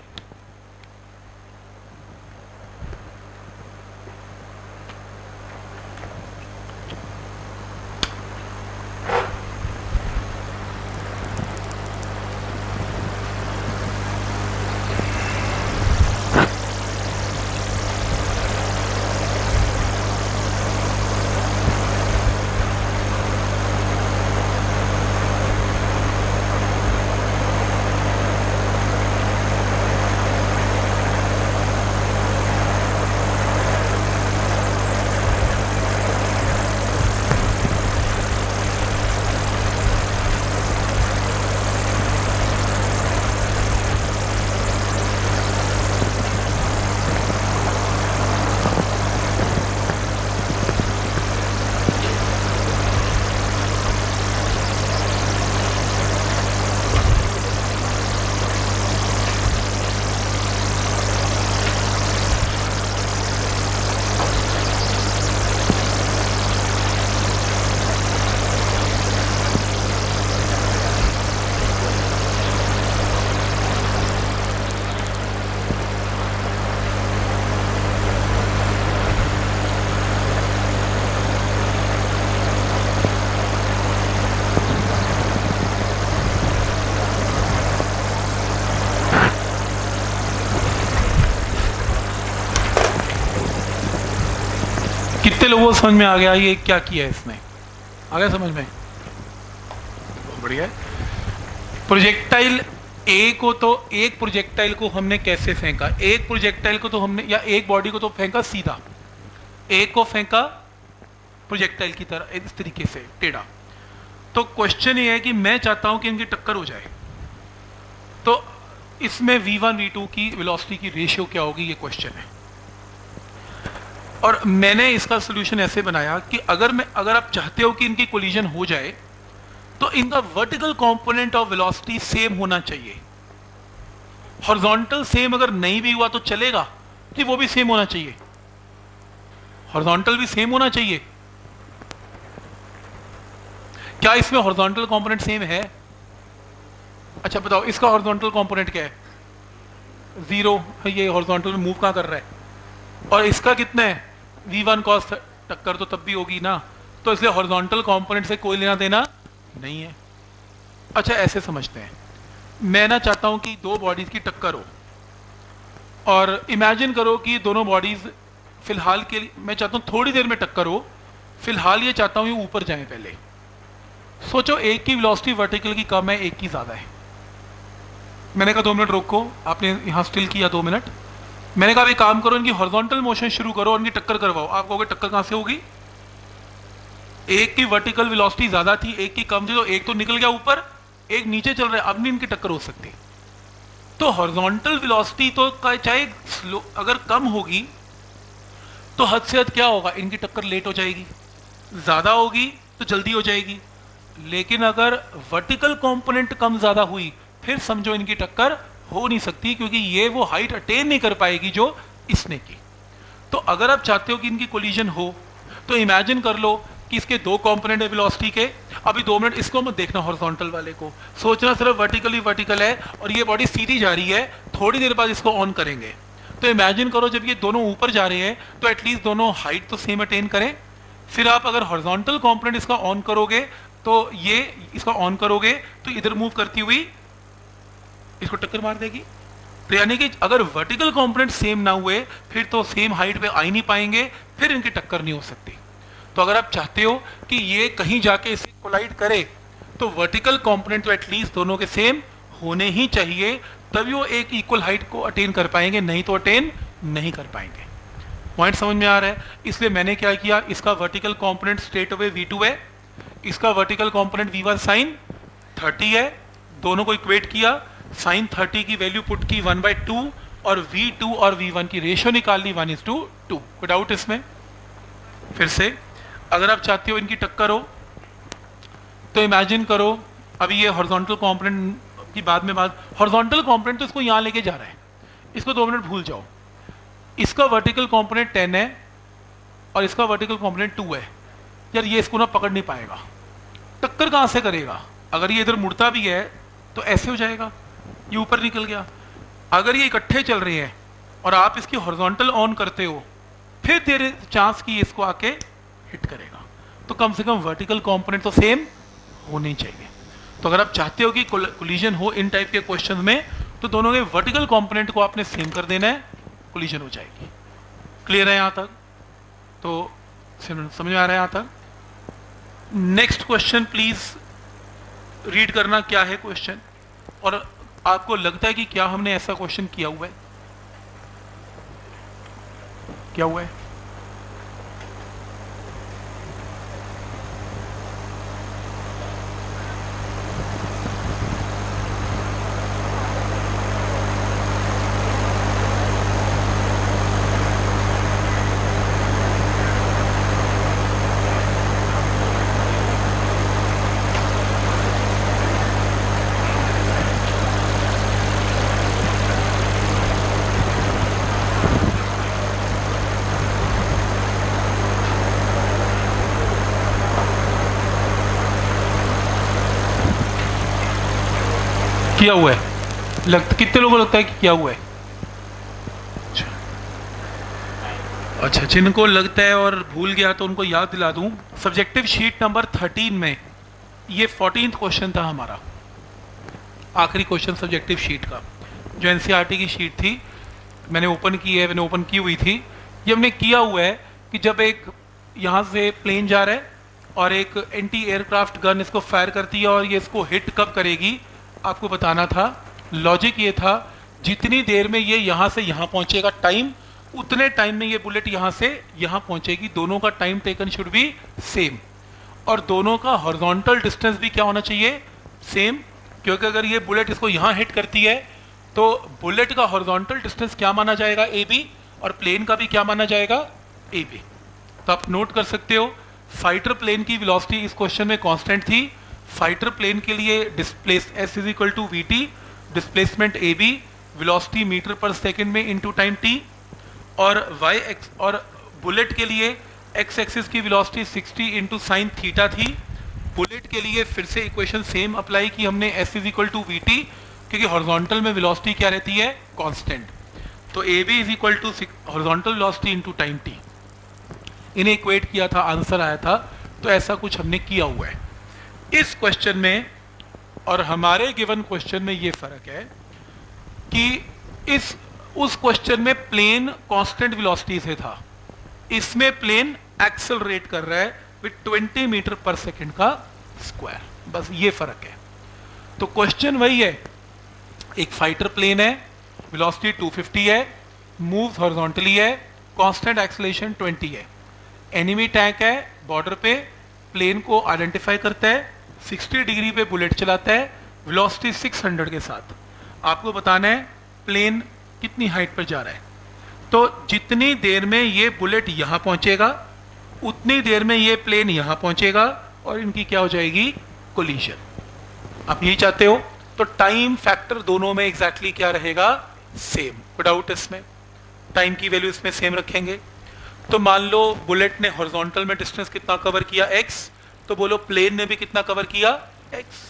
कितने लोगों को समझ में आ गया ये क्या किया है इसने? आ गया समझ में? बढ़िया है। प्रोजेक्टाइल ए को तो एक प्रोजेक्टाइल को हमने कैसे फेंका? एक प्रोजेक्टाइल को तो हमने या एक बॉडी को तो फेंका सीधा, एक को फेंका प्रोजेक्टाइल की तरह इस तरीके से टेढ़ा। तो क्वेश्चन ये है कि मैं चाहता हूं कि इनकी टक्कर हो जाए, तो इसमें वी वन वी टू की वेलोसिटी की रेशियो क्या होगी, ये क्वेश्चन है। और मैंने इसका सोल्यूशन ऐसे बनाया कि अगर मैं अगर आप चाहते हो कि इनकी कोलिजन हो जाए तो इनका vertical component of velocity same होना चाहिए। हॉरिजॉन्टल सेम अगर नहीं भी हुआ तो चलेगा कि वो भी सेम होना चाहिए, हॉरिजॉन्टल भी सेम होना चाहिए। क्या इसमें हॉरिजॉन्टल कंपोनेंट सेम है? अच्छा बताओ, इसका हॉरिजॉन्टल कंपोनेंट क्या है? जीरो। ये हॉरिजॉन्टल में मूव कहां कर रहा है? और इसका कितना है? वी वन कॉस टक्कर तो तब भी होगी ना, तो इसलिए हॉरिजॉन्टल कंपोनेंट से कोई लेना देना नहीं है। अच्छा ऐसे समझते हैं, मैं ना चाहता हूं कि दो बॉडीज की टक्कर हो, और इमेजिन करो कि दोनों बॉडीज फिलहाल के लिए, मैं चाहता हूं थोड़ी देर में टक्कर हो, फिलहाल ये चाहता हूं ये ऊपर जाएं। पहले सोचो एक की वेलोसिटी वर्टिकल की कम है, एक की ज्यादा है। मैंने कहा दो मिनट रोको, आपने यहां स्टिल किया दो मिनट। मैंने कहा एक काम करो, इनकी हॉरिजॉन्टल मोशन शुरू करो, इनकी टक्कर करवाओ। आप कहोगे टक्कर कहां से होगी? एक की वर्टिकल वेलोसिटी ज्यादा थी, एक की कम थी, तो एक तो निकल गया ऊपर, एक नीचे चल रहा है, अब नहीं इनकी टक्कर हो सकती। तो हॉरिजॉन्टल वेलोसिटी तो चाहे स्लो अगर कम होगी तो हद से हद क्या होगा, इनकी टक्कर लेट हो जाएगी, ज्यादा होगी तो जल्दी हो जाएगी। लेकिन अगर वर्टिकल कंपोनेंट कम ज्यादा हुई फिर समझो इनकी टक्कर हो नहीं सकती, क्योंकि ये वो हाइट अटेन नहीं कर पाएगी जो इसने की। तो अगर आप चाहते हो कि इनकी कोलिजन हो तो इमेजिन कर लो कि इसके दो कंपोनेंट है वेलोसिटी के। अभी दो मिनट इसको मत देखना, हॉरिजॉन्टल वाले को सोचना सिर्फ वर्टिकली वर्टिकल है और ये बॉडी सीधी जा रही है, थोड़ी देर बाद इसको ऑन करेंगे। तो इमेजिन करो जब ये दोनों ऊपर जा रहे हैं तो एटलीस्ट दोनों हाइट तो सेम अटेन करें। फिर आप अगर हॉरिजॉन्टल कंपोनेंट इसका ऑन करोगे तो ये इसका ऑन करोगे तो इधर मूव करती हुई इसको टक्कर मार देगी। तो यानी कि अगर वर्टिकल कंपोनेंट सेम ना हुए फिर तो सेम हाइट पे आ ही नहीं पाएंगे, फिर इनकी टक्कर नहीं हो सकती। तो अगर आप चाहते हो कि ये कहीं जाके इसे कोलाइड करे तो वर्टिकल कंपोनेंट तो एटलीस्ट दोनों के सेम होने ही चाहिए, तभी वो एक इक्वल हाइट को अटेन कर पाएंगे, नहीं तो अटेन नहीं कर पाएंगे। पॉइंट समझ में आ रहा है? इसलिए मैंने क्या किया, इसका vertical component straight away v two है, इसका vertical component v one sine thirty है, दोनों को इक्वेट किया, साइन थर्टी की वैल्यू पुट की वन बाई टू और वी टू और वी वन की रेशियो निकाल ली वन इज टू टू। कोई डाउट इसमें? फिर से अगर आप चाहते हो इनकी टक्कर हो तो इमेजिन करो, अभी ये हॉरिजॉन्टल कंपोनेंट की बाद में बात, हॉरिजॉन्टल कंपोनेंट तो इसको यहां लेके जा रहा है, इसको दो मिनट भूल जाओ। इसका वर्टिकल कंपोनेंट टेन है और इसका वर्टिकल कंपोनेंट टू है। यार ये इसको ना पकड़ नहीं पाएगा, टक्कर कहां से करेगा? अगर ये इधर मुड़ता भी है तो ऐसे हो जाएगा, ये ऊपर निकल गया। अगर ये इकट्ठे चल रहे हैं और आप इसकी हॉरिजॉन्टल ऑन करते हो, फिर तेरे चांस की इसको आके हिट करेगा। तो कम से कम वर्टिकल कंपोनेंट तो सेम होने चाहिए। तो अगर आप चाहते हो कि कोलिजन हो इन टाइप के क्वेश्चन में, तो दोनों के वर्टिकल कंपोनेंट को आपने सेम कर देना है, कोलिजन हो जाएगी। क्लियर है यहां तक? तो समझ में आ रहा है यहां तक? नेक्स्ट क्वेश्चन प्लीज रीड करना, क्या है क्वेश्चन, और आपको लगता है कि क्या हमने ऐसा क्वेश्चन किया हुआ है? क्या हुआ है? किया हुआ है? लगता कितने लोगों को लगता है कि किया हुआ है? अच्छा अच्छा, जिनको लगता है और भूल गया तो उनको याद दिला दूं, सब्जेक्टिव शीट नंबर थर्टीन में ये फोर्टीन्थ क्वेश्चन था हमारा, आखिरी क्वेश्चन सब्जेक्टिव शीट का, जो एनसीईआरटी की शीट थी, मैंने ओपन की है, मैंने ओपन की हुई थी। ये हमने किया हुआ है कि जब एक यहाँ से प्लेन जा रहा है और एक एंटी एयरक्राफ्ट गन इसको फायर करती है और ये इसको हिट कब करेगी आपको बताना था। लॉजिक ये था जितनी देर में ये यहाँ से यहाँ पहुँचेगा टाइम, उतने टाइम में ये बुलेट यहाँ से यहाँ पहुँचेगी। दोनों का time taken should be same और दोनों का हॉरिजॉन्टल डिस्टेंस भी क्या होना चाहिए, सेम। क्योंकि अगर ये बुलेट इसको यहाँ हिट करती है तो बुलेट का हॉरिजॉन्टल डिस्टेंस क्या माना जाएगा, ए बी, और प्लेन का भी क्या माना जाएगा, ए बी। तो आप नोट कर सकते हो फाइटर प्लेन की वेलोसिटी इस क्वेश्चन में कांस्टेंट थी। फाइटर प्लेन के लिए displace s is equal to v t, displacement a b, velocity metre पर सेकेंड में इनटू टाइम टी, और वाई एक्स और बुलेट के लिए एक्स एक्सिस की velocity sixty into sine theta थी। बुलेट के लिए फिर से इक्वेशन सेम अप्लाई की हमने, s is equal to v t, क्योंकि हॉरिजॉन्टल में वेलोसिटी क्या रहती है, कांस्टेंट। तो a b is equal to horizontal velocity into time t. इन्हें इक्वेट किया था, आंसर आया था। तो ऐसा कुछ हमने किया हुआ है इस क्वेश्चन में। और हमारे गिवन क्वेश्चन में ये फर्क है कि इस उस क्वेश्चन में प्लेन कांस्टेंट वेलोसिटी से था, इसमें प्लेन एक्सेलरेट कर रहा है विद ट्वेंटी मीटर पर सेकेंड का स्क्वायर। बस ये फर्क है। तो क्वेश्चन वही है, एक फाइटर प्लेन है, वेलोसिटी टू फिफ्टी है, मूव्स हॉरिजॉन्टली है, कांस्टेंट एक्सेलरेशन ट्वेंटी है, एनिमी टैंक है बॉर्डर पे, प्लेन को आइडेंटिफाई करता है, सिक्सटी डिग्री पे बुलेट चलाता है, वेलोसिटी सिक्स हंड्रेड के साथ। आपको बताना है प्लेन कितनी हाइट पर जा रहा है। तो जितनी देर में ये बुलेट यहाँ पहुँचेगा उतनी देर में ये प्लेन यहाँ पहुँचेगा और इनकी क्या हो जाएगी, कोलिजन। आप यही चाहते हो। तो टाइम फैक्टर दोनों में एग्जैक्टली क्या रहेगा, सेम। विदाउट इसमें टाइम की वैल्यू इसमें सेम रखेंगे। तो मान लो बुलेट ने हॉरिजॉन्टल में डिस्टेंस कितना कवर किया, x, तो बोलो प्लेन ने भी कितना कवर किया, x।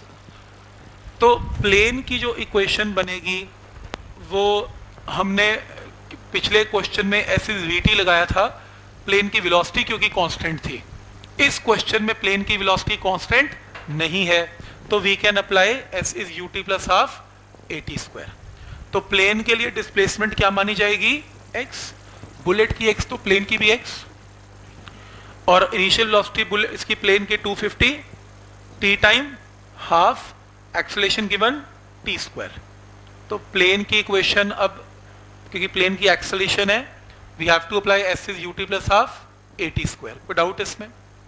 तो प्लेन की जो इक्वेशन बनेगी वो हमने पिछले क्वेश्चन में एस इज वी टी लगाया था, प्लेन की वेलोसिटी क्योंकि कांस्टेंट थी। इस क्वेश्चन में प्लेन की वेलोसिटी कांस्टेंट नहीं है, तो we can apply s is u t plus half a t square. तो प्लेन के लिए डिस्प्लेसमेंट क्या मानी जाएगी, x, बुलेट की x तो प्लेन की भी x, और इनिशियल वेलोसिटी बुलेट इसकी प्लेन की two fifty, t time half, acceleration given t square. तो प्लेन की इक्वेशन अब क्योंकि प्लेन की एक्सेलरेशन है, we have to apply s is u t plus half a t square, without इसमें।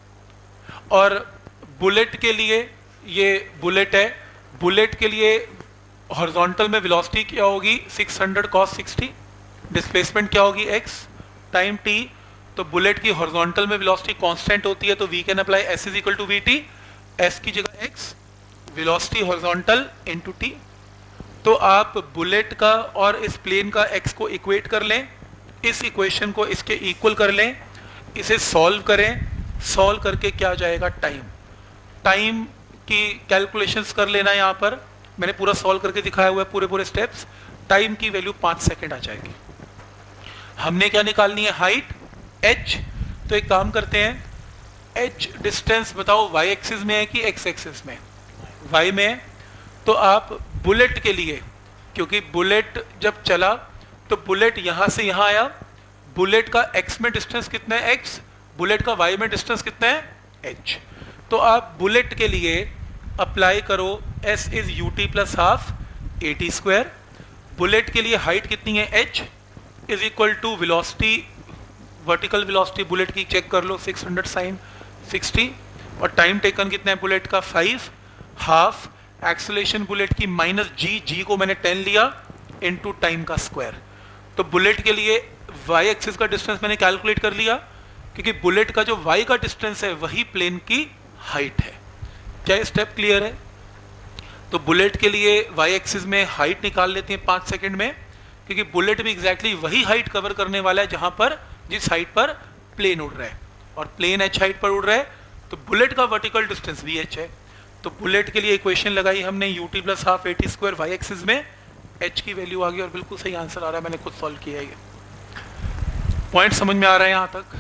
और बुलेट के लिए, ये बुलेट है, बुलेट के लिए हॉरिजॉन्टल में वेलोसिटी क्या होगी, six hundred cos sixty, displacement क्या होगी x, टाइम t। तो बुलेट की हॉरिजॉन्टल में वेलोसिटी कांस्टेंट होती है, तो we can apply s is equal to v t, s की जगह x, velocity horizontal into t। तो आप बुलेट का और इस प्लेन का x को इक्वेट कर लें, इस इक्वेशन को इसके इक्वल कर लें, इसे सॉल्व करें, सॉल्व करके क्या आ जाएगा, टाइम। टाइम की कैलकुलेशंस कर लेना, यहाँ पर मैंने पूरा सॉल्व करके दिखाया हुआ है, पूरे पूरे स्टेप्स। टाइम की वैल्यू पाँच सेकेंड आ जाएगी। हमने क्या निकालनी है, हाइट h। तो एक काम करते हैं, h डिस्टेंस बताओ y एक्सिस में है कि x एक्सिस में, y में है। तो आप बुलेट के लिए, क्योंकि बुलेट जब चला तो बुलेट यहाँ से यहाँ आया, बुलेट का x में डिस्टेंस कितना है, x, बुलेट का y में डिस्टेंस कितना है, h। तो आप बुलेट के लिए अप्लाई करो s is u t plus half a t square. Bullet के लिए हाइट कितनी है, h is equal to velocity, vertical velocity bullet की चेक कर लो, सिक्स हंड्रेड साइन सिक्सटी, और टाइम टेकन कितना है बुलेट का, फाइव, हाफ, एक्सेलरेशन बुलेट की माइनस जी, जी को मैंने टेन लिया, इनटू टाइम का स्क्वायर। तो बुलेट के लिए y एक्सिस का डिस्टेंस मैंने कैलकुलेट कर लिया, क्योंकि बुलेट का जो y का डिस्टेंस है वही प्लेन की हाइट है। क्या स्टेप क्लियर है? तो बुलेट के लिए y एक्सिस में हाइट निकाल लेते हैं पाँच सेकंड में, क्योंकि बुलेट भी एग्जैक्टली वही हाइट कवर करने वाला है जहां पर जिस हाइट पर प्लेन उड़ रहा है, और प्लेन h हाइट पर उड़ रहा है, तो बुलेट का वर्टिकल डिस्टेंस भी h है। तो बुलेट के लिए इक्वेशन लगाई हमने u t plus half a t square, y axis में h की वैल्यू आ गई, और बिल्कुल सही आंसर आ रहा है, मैंने खुद सॉल्व किया है। ये पॉइंट समझ में आ रहा है यहां तक?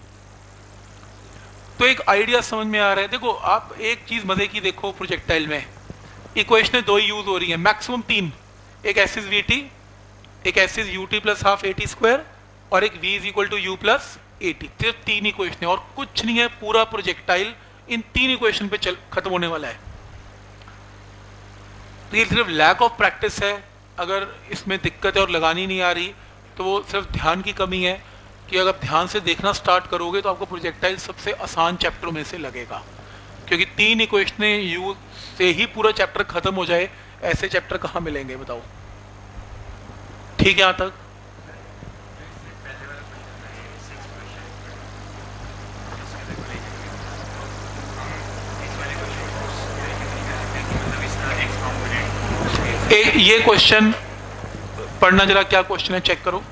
तो एक आइडिया समझ में आ रहा है। देखो आप एक चीज मजे की देखो, प्रोजेक्टाइल में इक्वेशन दो ही यूज हो रही है, मैक्सिमम तीन, एक एस इज वी टी, एक s is u t plus half a t square, और एक v is equal to u plus a t, सिर्फ तीन इक्वेशन है और कुछ नहीं है, पूरा प्रोजेक्टाइल इन तीन इक्वेशन पे चल खत्म होने वाला है। तो ये सिर्फ लैक ऑफ प्रैक्टिस है, अगर इसमें दिक्कत है और लगानी नहीं आ रही तो वो सिर्फ ध्यान की कमी है कि अगर ध्यान से देखना स्टार्ट करोगे तो आपको प्रोजेक्टाइल सबसे आसान चैप्टरों में से लगेगा, क्योंकि तीन इक्वेशन यूज से ही पूरा चैप्टर खत्म हो जाए, ऐसे चैप्टर कहाँ मिलेंगे बताओ। ठीक है यहाँ तक? ए, ये क्वेश्चन पढ़ना जरा, क्या क्वेश्चन है चेक करो।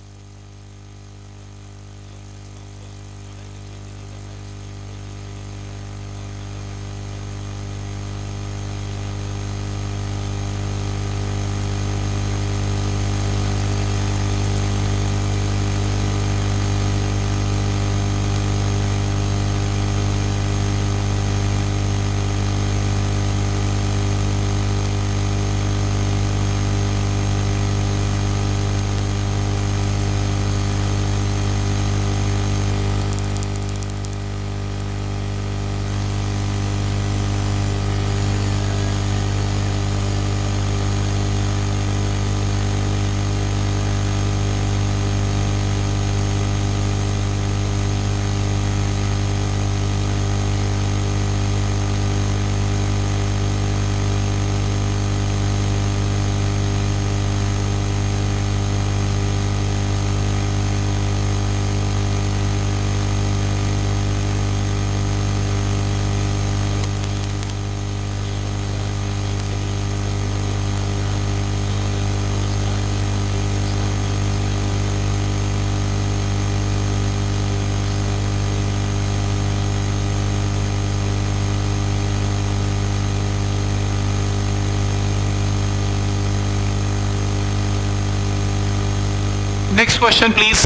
Next question, please.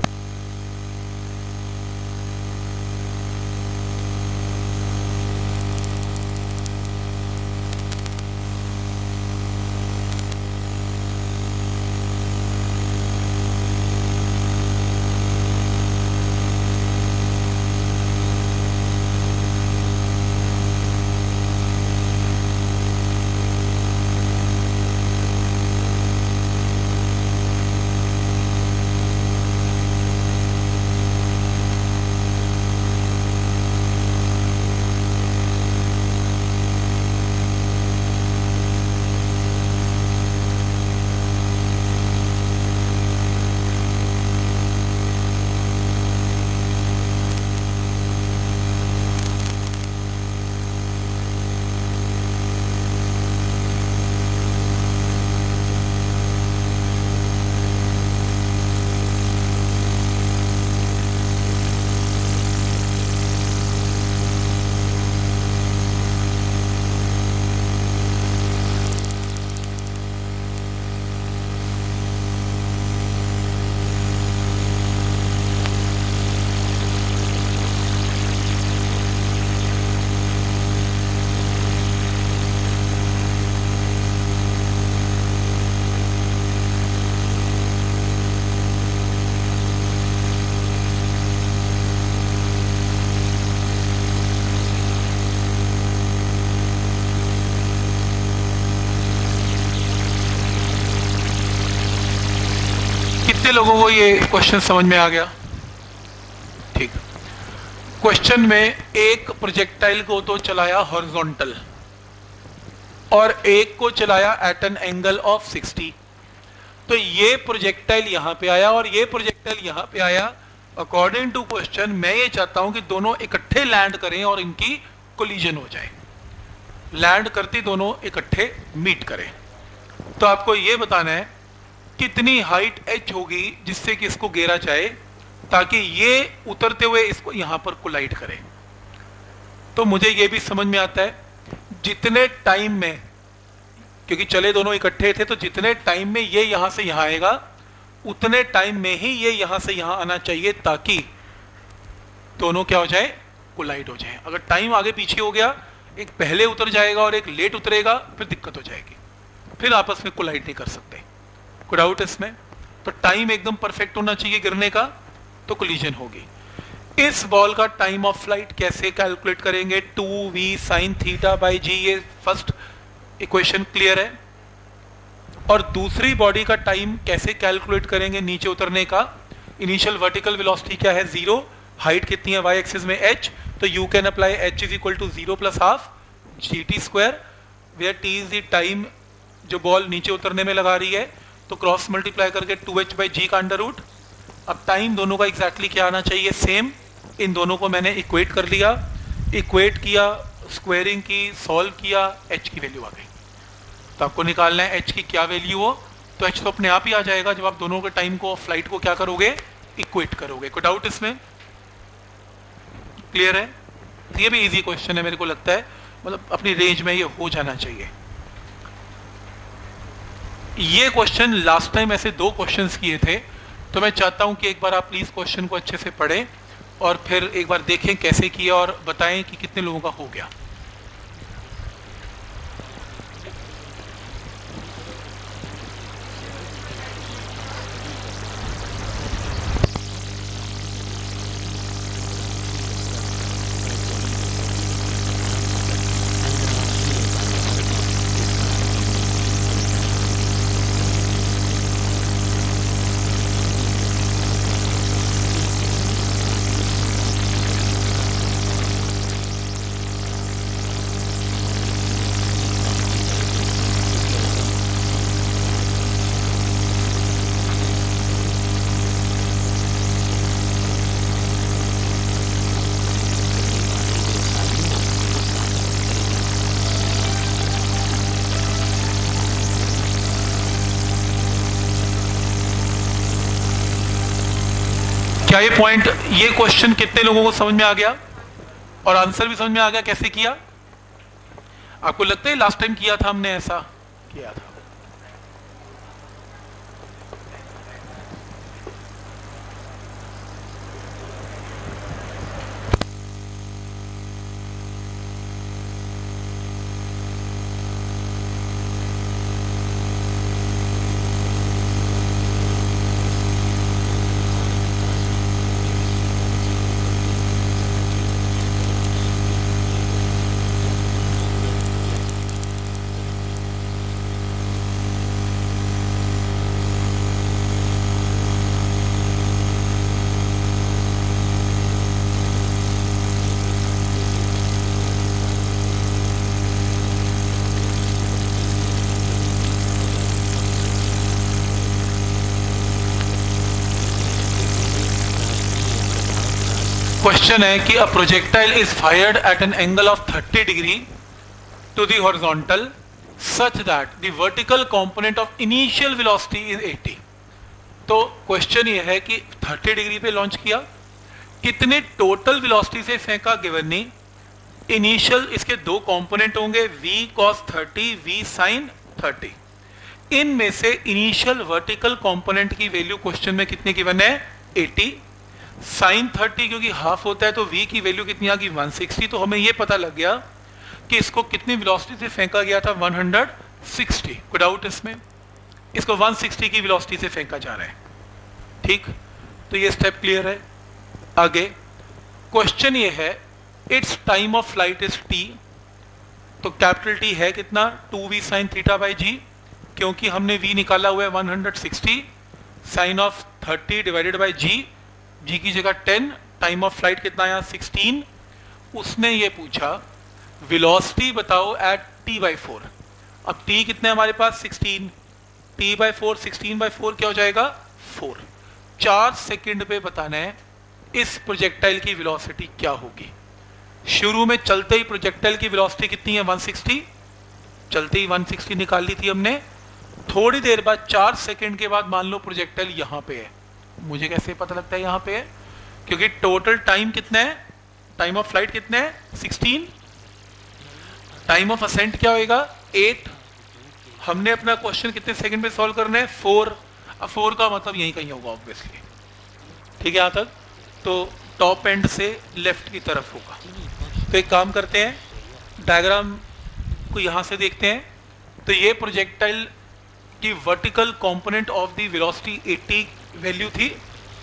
कितने लोगों को ये क्वेश्चन समझ में आ गया? ठीक। क्वेश्चन में एक प्रोजेक्टाइल को तो चलाया हॉरिजॉन्टल और एक को चलाया at an angle of sixty, तो ये प्रोजेक्टाइल यहां पे आया और ये प्रोजेक्टाइल यहां पे आया। अकॉर्डिंग टू क्वेश्चन मैं ये चाहता हूं कि दोनों इकट्ठे लैंड करें और इनकी कोलिजन हो जाए, लैंड करती दोनों इकट्ठे मीट करें। तो आपको ये बताना है कितनी हाइट एच होगी जिससे कि इसको घेरा जाए ताकि ये उतरते हुए इसको यहां पर कोलाइड करे। तो मुझे ये भी समझ में आता है जितने टाइम में, क्योंकि चले दोनों इकट्ठे थे, तो जितने टाइम में ये यहां से यहां आएगा उतने टाइम में ही ये यहां से यहां आना चाहिए ताकि दोनों क्या हो जाए, कोलाइड हो जाए। अगर टाइम आगे पीछे हो गया, एक पहले उतर जाएगा और एक लेट उतरेगा, फिर दिक्कत हो जाएगी, फिर आपस में कोलाइड नहीं कर सकते। कोई डाउट इसमें? तो टाइम एकदम परफेक्ट होना चाहिए गिरने का, तो कोलिजन होगी। इस बॉल का टाइम ऑफ फ्लाइट कैसे कैलकुलेट करेंगे? Two v sine theta by g, ये फर्स्ट इक्वेशन क्लियर है। और दूसरी बॉडी का टाइम कैसे कैलकुलेट करेंगे नीचे उतरने का? इनिशियल वर्टिकल वेलोसिटी क्या है? जीरो। हाइट कितनी है वाई एक्सिस में? एच। तो you can apply h is equal to zero plus half g t square, where t is the time जो बॉल नीचे उतरने में लगा रही है। तो क्रॉस मल्टीप्लाई करके टू एच बाई जी का अंडर रूट। अब टाइम दोनों का एग्जैक्टली क्या आना चाहिए? सेम। इन दोनों को मैंने इक्वेट कर लिया, इक्वेट किया, स्क्वायरिंग की, सॉल्व किया, एच की वैल्यू आ गई। तो आपको निकालना है एच की क्या वैल्यू हो, तो एच तो अपने आप ही आ जाएगा जब आप दोनों के टाइम को, फ्लाइट को क्या करोगे? इक्वेट करोगे। कोई डाउट इसमें? क्लियर है? तो ये भी इजी क्वेश्चन है, मेरे को लगता है मतलब अपनी रेंज में ये हो जाना चाहिए। ये क्वेश्चन लास्ट टाइम ऐसे दो क्वेश्चंस किए थे, तो मैं चाहता हूं कि एक बार आप प्लीज क्वेश्चन को अच्छे से पढ़ें और फिर एक बार देखें कैसे किया और बताएं कि कितने लोगों का हो गया। क्या ये पॉइंट, ये क्वेश्चन कितने लोगों को समझ में आ गया और आंसर भी समझ में आ गया कैसे किया? आपको लगता है लास्ट टाइम किया था हमने ऐसा किया था? क्वेश्चन है कि a projectile is fired at an angle of thirty degree to the horizontal such that the vertical component of initial velocity is eighty. तो क्वेश्चन ये है कि थर्टी डिग्री पे लॉन्च किया, कितने टोटल वेलोसिटी से फेंका गिवन नी। इनिशियल इसके दो कंपोनेंट होंगे, v cos thirty, v sin thirty. इनमें से इनिशियल वर्टिकल कंपोनेंट की वैल्यू क्वेश्चन में कितनी गिवन है? एटी। साइन थर्टी क्योंकि हाफ होता है तो v की वैल्यू कितनी आ गई? One sixty. तो हमें यह पता लग गया कि इसको कितनी वेलोसिटी से फेंका गया था? One sixty. कोई डाउट इसमें? इसको वन सिक्सटी की वेलोसिटी से फेंका जा रहा है। ठीक, तो ये स्टेप क्लियर है। आगे क्वेश्चन ये है, it's time of flight is T. तो कैपिटल टी है कितना? Two v sine theta by g, क्योंकि हमने v निकाला हुआ है one sixty. Sine of thirty divided by g, g की जगह टेन, टाइम ऑफ फ्लाइट कितना आया? सिक्सटीन। उसने ये पूछा वेलोसिटी बताओ एट टी बाई फोर। अब टी कितने हमारे पास? Sixteen. T by four, sixteen by four क्या हो जाएगा? फोर। चार सेकंड पे बताना है इस प्रोजेक्टाइल की वेलोसिटी क्या होगी। शुरू में चलते ही प्रोजेक्टाइल की वेलोसिटी कितनी है? One sixty. चलते ही वन सिक्सटी निकाल ली थी हमने। थोड़ी देर बाद, चार सेकंड के बाद मान लो प्रोजेक्टाइल यहां पे है। मुझे कैसे पता लगता है यहां पे है? क्योंकि टोटल टाइम कितना है? टाइम ऑफ फ्लाइट कितना है? सिक्सटीन। टाइम ऑफ असेंट क्या होएगा? एट। हमने अपना क्वेश्चन कितने सेकंड में सॉल्व करना है? फोर। अब फोर का मतलब यहीं कहीं होगा ऑब्वियसली। ठीक है, यहां तक तो टॉप एंड से लेफ्ट की तरफ होगा। तो एक काम करते हैं, डायग्राम को यहां से देखते हैं। तो ये प्रोजेक्टाइल की vertical component of the velocity eighty value थी।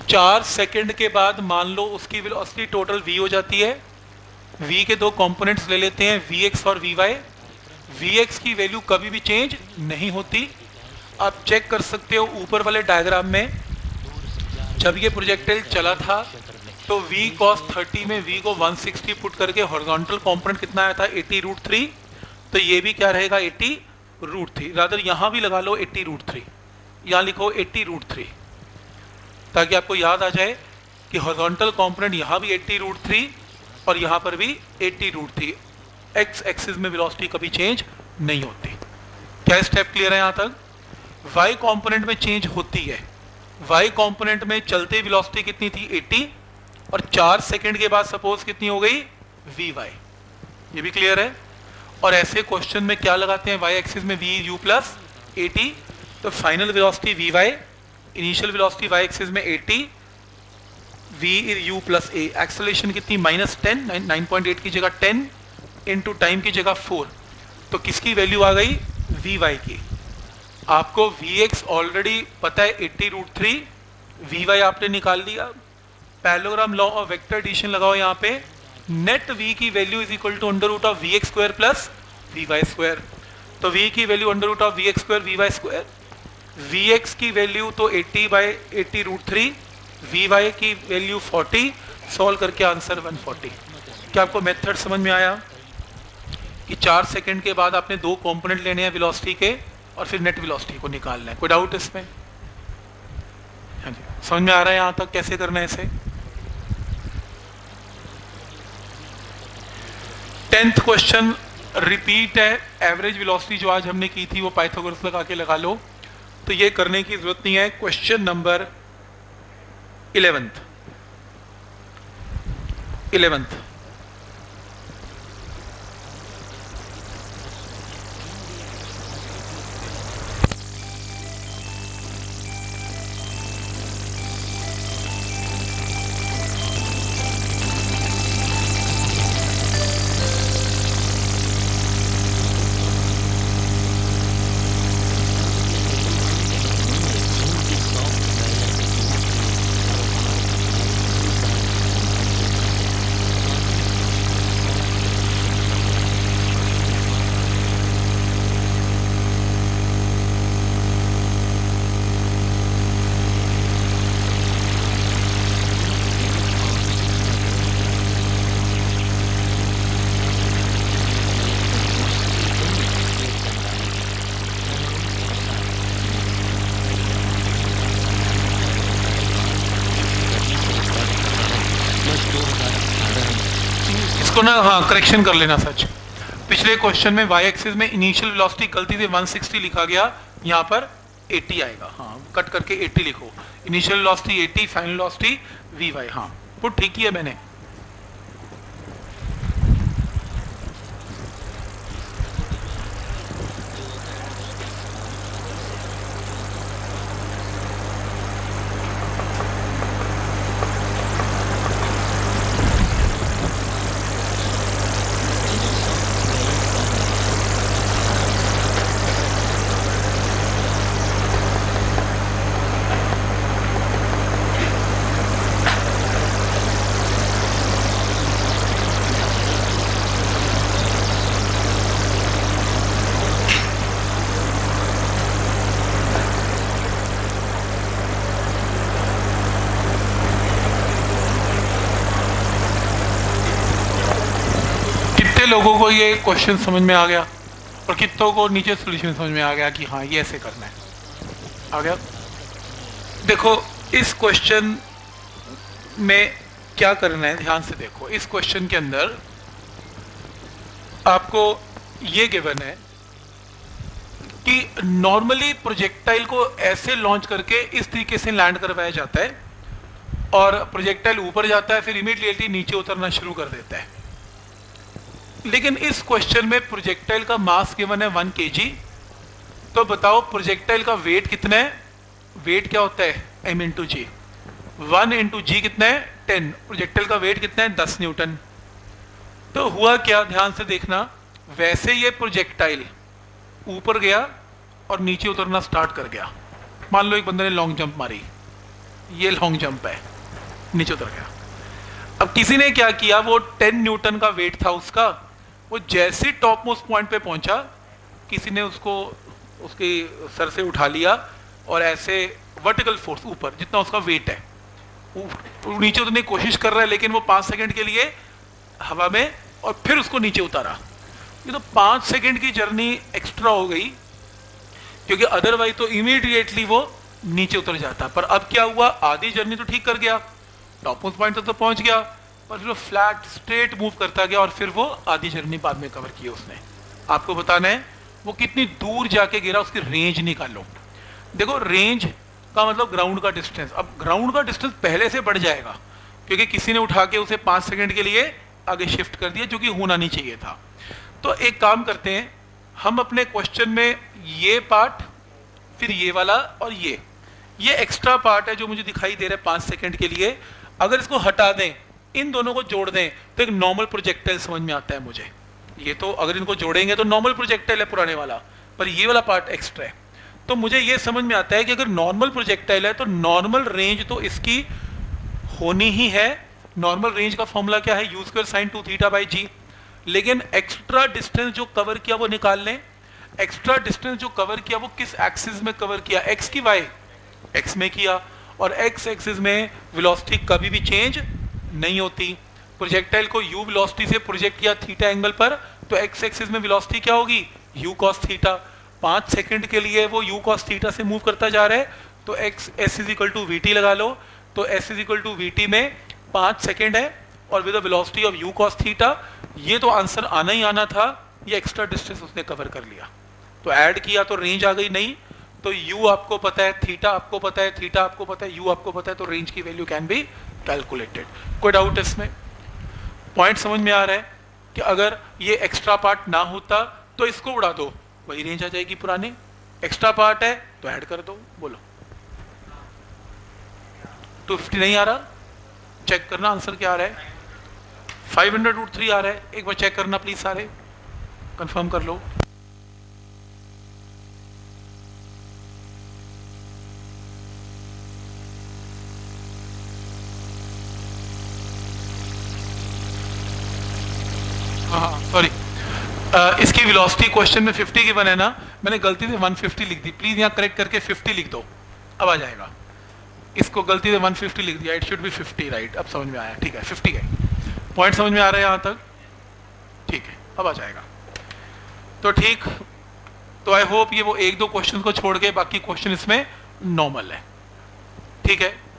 चार सेकंड के बाद मान लो उसकी वेलोसिटी टोटल v हो जाती है। v के दो कंपोनेंट्स ले लेते हैं, vx और vy। vx की वैल्यू कभी भी चेंज नहीं होती। आप चेक कर सकते हो ऊपर वाले डायग्राम में, जब ये प्रोजेक्टाइल चला था तो v cos थर्टी में v को वन सिक्सटी पुट करके हॉरिजॉन्टल कंपोनेंट कितना आया था, एटी रूट थ्री। तो ये भी क्या रहेगा, एटी रूट थ्री। रादर यहाँ भी लगा लो एटी रूट थ्री, यहाँ लिखो एटी रूट थ्री, ताकि आपको याद आ जाए कि हॉरिजॉन्टल कंपोनेंट यहाँ भी एटी रूट थ्री और यहाँ पर भी eighty root three. X axis में वेलोसिटी कभी चेंज नहीं होती। क्या स्टेप क्लियर है यहाँ तक? वाई कंपोनेंट में चेंज होती है। वाई कंपोनेंट में चलते वेलोसिटी कितनी थी, एटी, और चार सेकंड के बाद सपोज कितनी हो गई, वी वाई। ये भी क्लियर है। और ऐसे क्वेश्चन में क्या लगाते हैं, वाई एक्सिस में वी यू प्लस एटी, तो final velocity v y, initial velocity y axis में eighty, v u plus a. Acceleration कितनी, minus ten, nine point eight की जगह टेन, इनटू टाइम की जगह फोर। तो किसकी वैल्यू आ गई, वी वाई की। आपको वी एक्स ऑलरेडी पता है eighty root three, v y आपने निकाल लिया। Parallelogram law of vector addition लगाओ यहाँ पे, नेट v की value is equal to under root of v x square plus v y square. तो v की value under root of v x square v y square. V x की value तो eighty by eighty root three, v y की value forty, solve करके answer one forty. क्या आपको method समझ में आया कि चार सेकंड के बाद आपने दो कंपोनेंट लेने हैं वेलोसिटी के और फिर नेट वेलोसिटी को निकालना है? कोई डाउट इसमें? हाँ जी, समझ में आ रहा है यहाँ तक कैसे करना है इसे? टेंथ क्वेश्चन रिपीट है। एवरेज वेलोसिटी जो आज हमने की थी वो पाइथागोरस लगा के लगा लो, तो ये करने की जरूरत नहीं है। क्वेश्चन नंबर इलेवेंथ इलेवेंथ इसको ना हाँ करेक्शन कर लेना सच। पिछले क्वेश्चन में वाई एक्सिस में इनिशियल वेलोसिटी गलती से वन सिक्सटी लिखा गया, यहाँ पर एटी आएगा। हाँ कट करके एटी लिखो, initial velocity eighty, final velocity v y. हाँ पुट ठीक ही है मैंने। लोगों को ये क्वेश्चन समझ में आ गया और कितनों को नीचे सॉल्यूशन समझ में आ गया कि हाँ ये ऐसे करना है? आ गया। देखो इस क्वेश्चन में क्या करना है, ध्यान से देखो। इस क्वेश्चन के अंदर आपको ये गिवन है कि नॉर्मली प्रोजेक्टाइल को ऐसे लॉन्च करके इस तरीके से लैंड करवाया जाता है और प्रोजेक्टाइल ऊपर जाता है, फिर इमीडिएटली नीचे उतरना शुरू कर देता है। लेकिन इस क्वेश्चन में प्रोजेक्टाइल का मास गिवन है वन केजी। तो बताओ प्रोजेक्टाइल का वेट कितना है? वेट क्या होता है, m into g. One into g कितना है, टेन। प्रोजेक्टाइल का वेट कितना है, दस न्यूटन। तो हुआ क्या, ध्यान से देखना। वैसे ये प्रोजेक्टाइल ऊपर गया और नीचे उतरना स्टार्ट कर गया। मान लो एक बंदे ने लॉन्ग जंप मारी, ये लॉन्ग जंप है, नीचे उतर गया। अब किसी ने क्या किया, वो टेन न्यूटन का वेट था उसका, वो जैसे टॉप मोस्ट पॉइंट पे पहुंचा, किसी ने उसको उसके सर से उठा लिया और ऐसे वर्टिकल फोर्स ऊपर जितना उसका वेट है वो नीचे उतरने की कोशिश कर रहा है, लेकिन वो पाँच सेकंड के लिए हवा में और फिर उसको नीचे उतारा। ये तो पाँच सेकंड की जर्नी एक्स्ट्रा हो गई, क्योंकि अदरवाइज तो इमीडिएटली वो नीचे उतर जाता। पर अब क्या हुआ, आधी जर्नी तो ठीक कर गया, टॉप मोस्ट पॉइंट तक तो पहुंच गया, पर फिर फ्लैट स्ट्रेट मूव करता गया और फिर वो आधी जर्नी बाद में कवर की उसने। आपको बताना है वो कितनी दूर जाके गिरा, उसकी रेंज निकालो। देखो रेंज का मतलब ग्राउंड का डिस्टेंस। अब ग्राउंड का डिस्टेंस पहले से बढ़ जाएगा, क्योंकि किसी ने उठा के उसे पाँच सेकंड के लिए आगे शिफ्ट कर दिया, जो कि होना नहीं चाहिए था। तो एक काम करते हैं, हम अपने क्वेश्चन में ये पार्ट, फिर ये वाला और ये ये एक्स्ट्रा पार्ट है जो मुझे दिखाई दे रहा है पाँच सेकंड के लिए, अगर इसको हटा दें, इन दोनों को जोड़ दें, तो एक नॉर्मल प्रोजेक्टाइल समझ में आता है मुझे। ये तो अगर इनको जोड़ेंगे तो नॉर्मल प्रोजेक्टाइल है पुराने वाला, पर ये वाला पार्ट एक्स्ट्रा है। तो मुझे ये समझ में आता है कि अगर नॉर्मल प्रोजेक्टाइल है तो नॉर्मल रेंज तो इसकी होनी ही है। नॉर्मल रेंज का फॉर्मूला क्या है, u square sine two theta by g. लेकिन एक्स्ट्रा डिस्टेंस जो कवर किया वो निकाल लें। एक्स्ट्रा डिस्टेंस जो कवर किया वो किस एक्सिस में कवर किया, एक्स की वाई, एक्स में किया, और एक्स एक्सिस में वेलोसिटी कभी भी चेंज नहीं होती। प्रोजेक्टाइल को यू वेलोसिटी से प्रोजेक्ट किया थीटा एंगल पर, तो एक्स एक्सिस में वेलोसिटी क्या होगी, यू कॉस थीटा। पाँच सेकंड के लिए वो यू कॉस थीटा से मूव करता जा रहा है, तो x s is equal to v t लगा लो। तो s is equal to v t में पाँच सेकंड है और with the velocity of u cos theta. ये तो आंसर आना ही आना था, ये एक्स्ट्रा डिस्टेंस उसने कवर कर लिया। तो ऐड किया तो रेंज आ गई नहीं, तो u आपको पता है, थीटा आपको पता है, थीटा आपको पता है, u आपको पता है, तो रेंज की वैल्यू कैन बी कैलकुलेटेड। कोई डाउट इसमें? पॉइंट समझ में आ रहा है कि अगर ये एक्स्ट्रा पार्ट ना होता तो इसको उड़ा दो, वही रेंज आ जाएगी पुरानी। एक्स्ट्रा पार्ट है तो ऐड कर दो। बोलो टू फिफ्टी नहीं आ रहा, चेक करना आंसर क्या आ रहा है। फाइव हंड्रेड रूट थ्री आ रहा है, एक बार चेक करना प्लीज, सारे कंफर्म कर लो। हाँ सॉरी, इसकी वेलोसिटी क्वेश्चन में फिफ्टी गिवन है ना, मैंने गलती से वन फिफ्टी लिख दी, प्लीज यहाँ करेक्ट करके फिफ्टी लिख दो, अब आ जाएगा। इसको गलती से वन फिफ्टी लिख दिया, it should be fifty, right. अब समझ में आया, ठीक है, फिफ्टी है। पॉइंट समझ में आ रहा है यहाँ तक, ठीक है, अब आ जाएगा। तो ठीक, तो आई होप ये वो एक दो क्वेश्चन को छोड़ के बाकी क्वेश्चन इसमें नॉर्मल है, ठीक है।